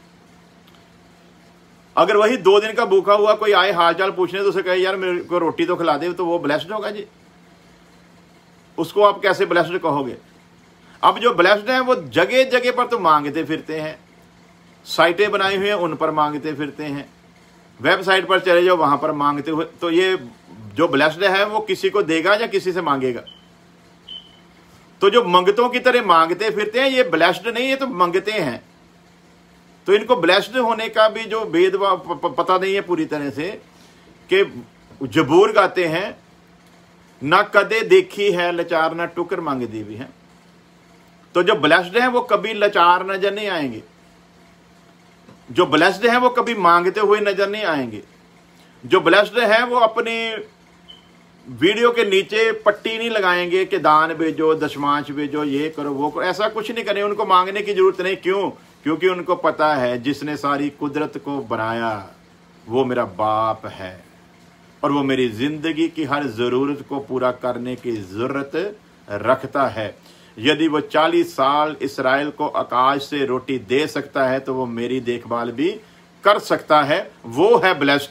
Speaker 1: अगर वही 2 दिन का भूखा हुआ कोई आए हालचाल पूछने तो उसे कहे यार मेरे को रोटी तो खिला दे, तो वो ब्लेस्ड होगा जी? उसको आप कैसे ब्लेस्ड कहोगे? अब जो ब्लेस्ड हैं वो जगह जगह पर तो मांगते फिरते हैं, साइटें बनाई हुई हैं उन पर मांगते फिरते हैं, वेबसाइट पर चले जाओ वहां पर मांगते हुए। तो ये जो ब्लेस्ड है वो किसी को देगा या किसी से मांगेगा? तो जो मंगतों की तरह मांगते फिरते हैं ये ब्लेस्ड नहीं, ये तो मंगते हैं। तो इनको ब्लेस्ड होने का भी जो भेदभाव पता नहीं है पूरी तरह से, कि जबूर गाते हैं ना कदे देखी है लाचार ना टुकर मांग दी भी है। तो जो ब्लेस्ड हैं वो कभी लाचार नजर नहीं आएंगे, जो ब्लेस्ड हैं वो कभी मांगते हुए नजर नहीं आएंगे। जो ब्लेस्ड हैं वो अपनी वीडियो के नीचे पट्टी नहीं लगाएंगे कि दान भेजो, दशमांश भेजो, ये करो वो करो, ऐसा कुछ नहीं करें। उनको मांगने की जरूरत नहीं। क्यों? क्योंकि उनको पता है जिसने सारी कुदरत को बनाया वो मेरा बाप है, और वो मेरी ज़िंदगी की हर ज़रूरत को पूरा करने की ज़रूरत रखता है। यदि वो 40 साल इसराइल को आकाश से रोटी दे सकता है तो वो मेरी देखभाल भी कर सकता है। वो है ब्लेस्ड।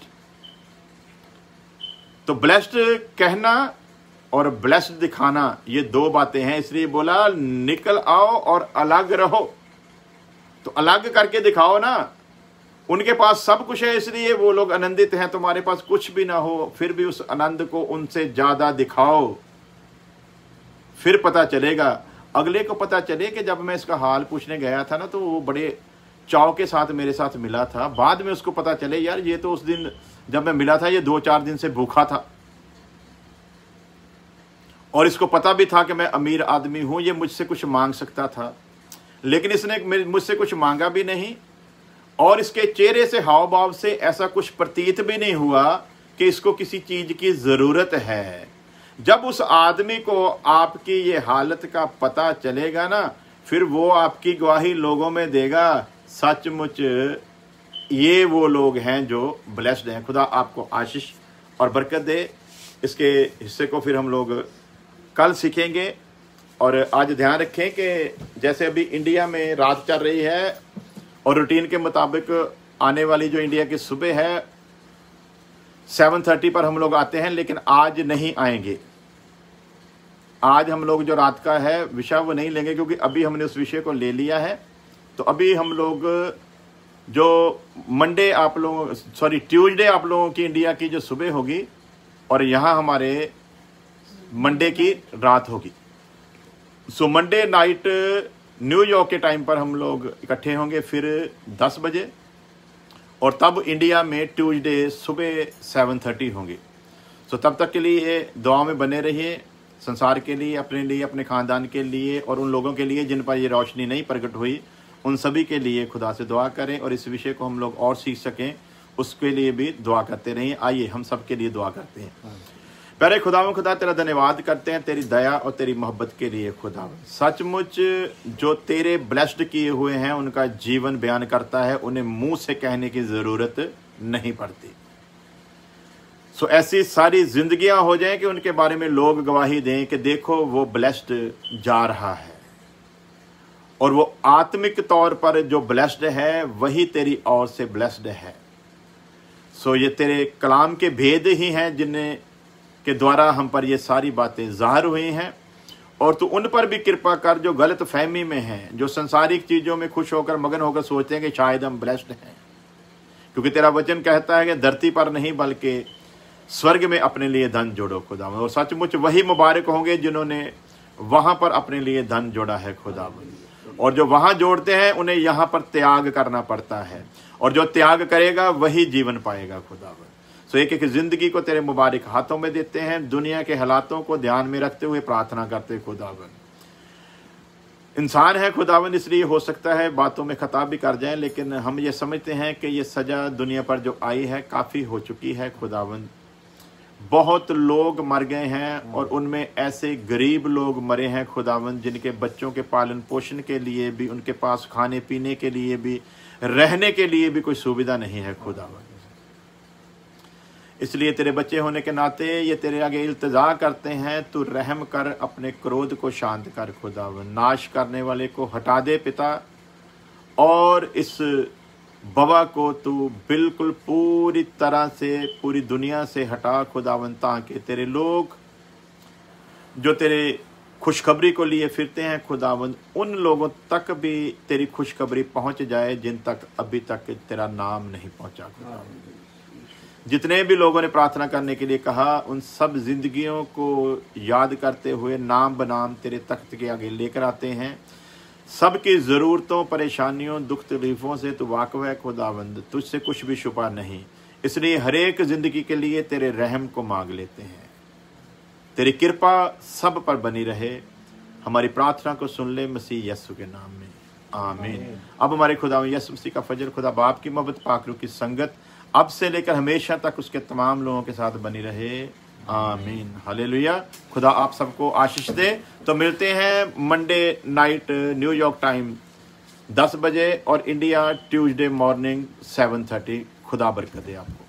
Speaker 1: तो ब्लेस्ड कहना और ब्लेस्ड दिखाना ये दो बातें हैं, इसलिए बोला निकल आओ और अलग रहो। तो अलग करके दिखाओ ना। उनके पास सब कुछ है इसलिए वो लोग आनंदित हैं, तुम्हारे पास कुछ भी ना हो फिर भी उस आनंद को उनसे ज्यादा दिखाओ। फिर पता चलेगा, अगले को पता चले कि जब मैं इसका हाल पूछने गया था ना तो वो बड़े चाव के साथ मेरे साथ मिला था। बाद में उसको पता चले यार ये तो उस दिन जब मैं मिला था ये 2-4 दिन से भूखा था और इसको पता भी था कि मैं अमीर आदमी हूं, ये मुझसे कुछ मांग सकता था, लेकिन इसने मुझसे कुछ मांगा भी नहीं और इसके चेहरे से हाव भाव से ऐसा कुछ प्रतीत भी नहीं हुआ कि इसको किसी चीज की जरूरत है। जब उस आदमी को आपकी ये हालत का पता चलेगा ना, फिर वो आपकी गवाही लोगों में देगा, सचमुच ये वो लोग हैं जो ब्लेस्ड हैं। खुदा आपको आशीष और बरकत दे। इसके हिस्से को फिर हम लोग कल सीखेंगे। और आज ध्यान रखें कि जैसे अभी इंडिया में रात चल रही है और रूटीन के मुताबिक आने वाली जो इंडिया की सुबह है 7:30 पर हम लोग आते हैं, लेकिन आज नहीं आएंगे। आज हम लोग जो रात का है विषय वो नहीं लेंगे क्योंकि अभी हमने उस विषय को ले लिया है। तो अभी हम लोग जो मंडे आप लोगों ट्यूसडे आप लोगों की इंडिया की जो सुबह होगी और यहाँ हमारे मंडे की रात होगी। सो मंडे नाइट न्यूयॉर्क के टाइम पर हम लोग इकट्ठे होंगे फिर 10 बजे और तब इंडिया में ट्यूसडे सुबह 7:30 होंगे। सो तब तक के लिए दुआ में बने रहिए, संसार के लिए, अपने खानदान के लिए और उन लोगों के लिए जिन पर ये रोशनी नहीं प्रकट हुई, उन सभी के लिए खुदा से दुआ करें और इस विषय को हम लोग और सीख सकें उसके लिए भी दुआ करते रहिए। आइए हम सब के लिए दुआ करते हैं। प्यारे खुदा तेरा धन्यवाद करते हैं तेरी दया और तेरी मोहब्बत के लिए। खुदा सचमुच जो तेरे ब्लेस्ड किए हुए हैं उनका जीवन बयान करता है, उन्हें मुंह से कहने की जरूरत नहीं पड़ती। सो ऐसी सारी जिंदगियां हो जाएं कि उनके बारे में लोग गवाही दें कि देखो वो ब्लेस्ड जा रहा है। और वो आत्मिक तौर पर जो ब्लेस्ड है वही तेरी ओर से ब्लेस्ड है। सो ये तेरे कलाम के भेद ही हैं जिन्हें के द्वारा हम पर ये सारी बातें ज़ाहिर हुई हैं। और तू उन पर भी कृपा कर जो गलत फहमी में हैं, जो संसारिक चीज़ों में खुश होकर मगन होकर सोचते हैं कि शायद हम ब्लेस्ड हैं। क्योंकि तेरा वचन कहता है कि धरती पर नहीं बल्कि स्वर्ग में अपने लिए धन जोड़ो खुदा। और सचमुच वही मुबारक होंगे जिन्होंने वहाँ पर अपने लिए धन जोड़ा है खुदा। और जो वहाँ जोड़ते हैं उन्हें यहाँ पर त्याग करना पड़ता है और जो त्याग करेगा वही जीवन पाएगा खुदा। सो एक जिंदगी को तेरे मुबारक हाथों में देते हैं, दुनिया के हालातों को ध्यान में रखते हुए प्रार्थना करते खुदावन। इंसान है खुदावन, इसलिए हो सकता है बातों में खता भी कर जाएं, लेकिन हम ये समझते हैं कि ये सजा दुनिया पर जो आई है काफ़ी हो चुकी है खुदावन। बहुत लोग मर गए हैं और उनमें ऐसे गरीब लोग मरे हैं खुदावन जिनके बच्चों के पालन पोषण के लिए भी, उनके पास खाने पीने के लिए भी, रहने के लिए भी कोई सुविधा नहीं है खुदावन। इसलिए तेरे बच्चे होने के नाते ये तेरे आगे इल्तिजा करते हैं, तू रहम कर, अपने क्रोध को शांत कर खुदावन। नाश करने वाले को हटा दे पिता और इस बवा को तू बिल्कुल पूरी तरह से पूरी दुनिया से हटा खुदावन, ताकि तेरे लोग जो तेरे खुशखबरी को लिए फिरते हैं खुदावन उन लोगों तक भी तेरी खुशखबरी पहुंच जाए जिन तक अभी तक तेरा नाम नहीं पहुंचा खुदावन। जितने भी लोगों ने प्रार्थना करने के लिए कहा उन सब जिंदगियों को याद करते हुए नाम बनाम तेरे तख्त के आगे लेकर आते हैं। सबकी ज़रूरतों, परेशानियों, दुख तकलीफ़ों से तू वाक़िफ़ है खुदावंद, तुझसे कुछ भी छुपा नहीं। इसलिए हर एक ज़िंदगी के लिए तेरे रहम को मांग लेते हैं। तेरी कृपा सब पर बनी रहे। हमारी प्रार्थना को सुन ले मसीह यीशु के नाम में, आमीन। अब हमारे खुदा यीशु मसीह का फजल, खुदा बाप की मोहब्बत, पाक रूह की संगत अब से लेकर हमेशा तक उसके तमाम लोगों के साथ बनी रहे, आमीन। हालेलुया। खुदा आप सबको आशीष दे। तो मिलते हैं मंडे नाइट न्यूयॉर्क टाइम 10 बजे और इंडिया ट्यूसडे मॉर्निंग 7:30। खुदा बरकत दे आपको।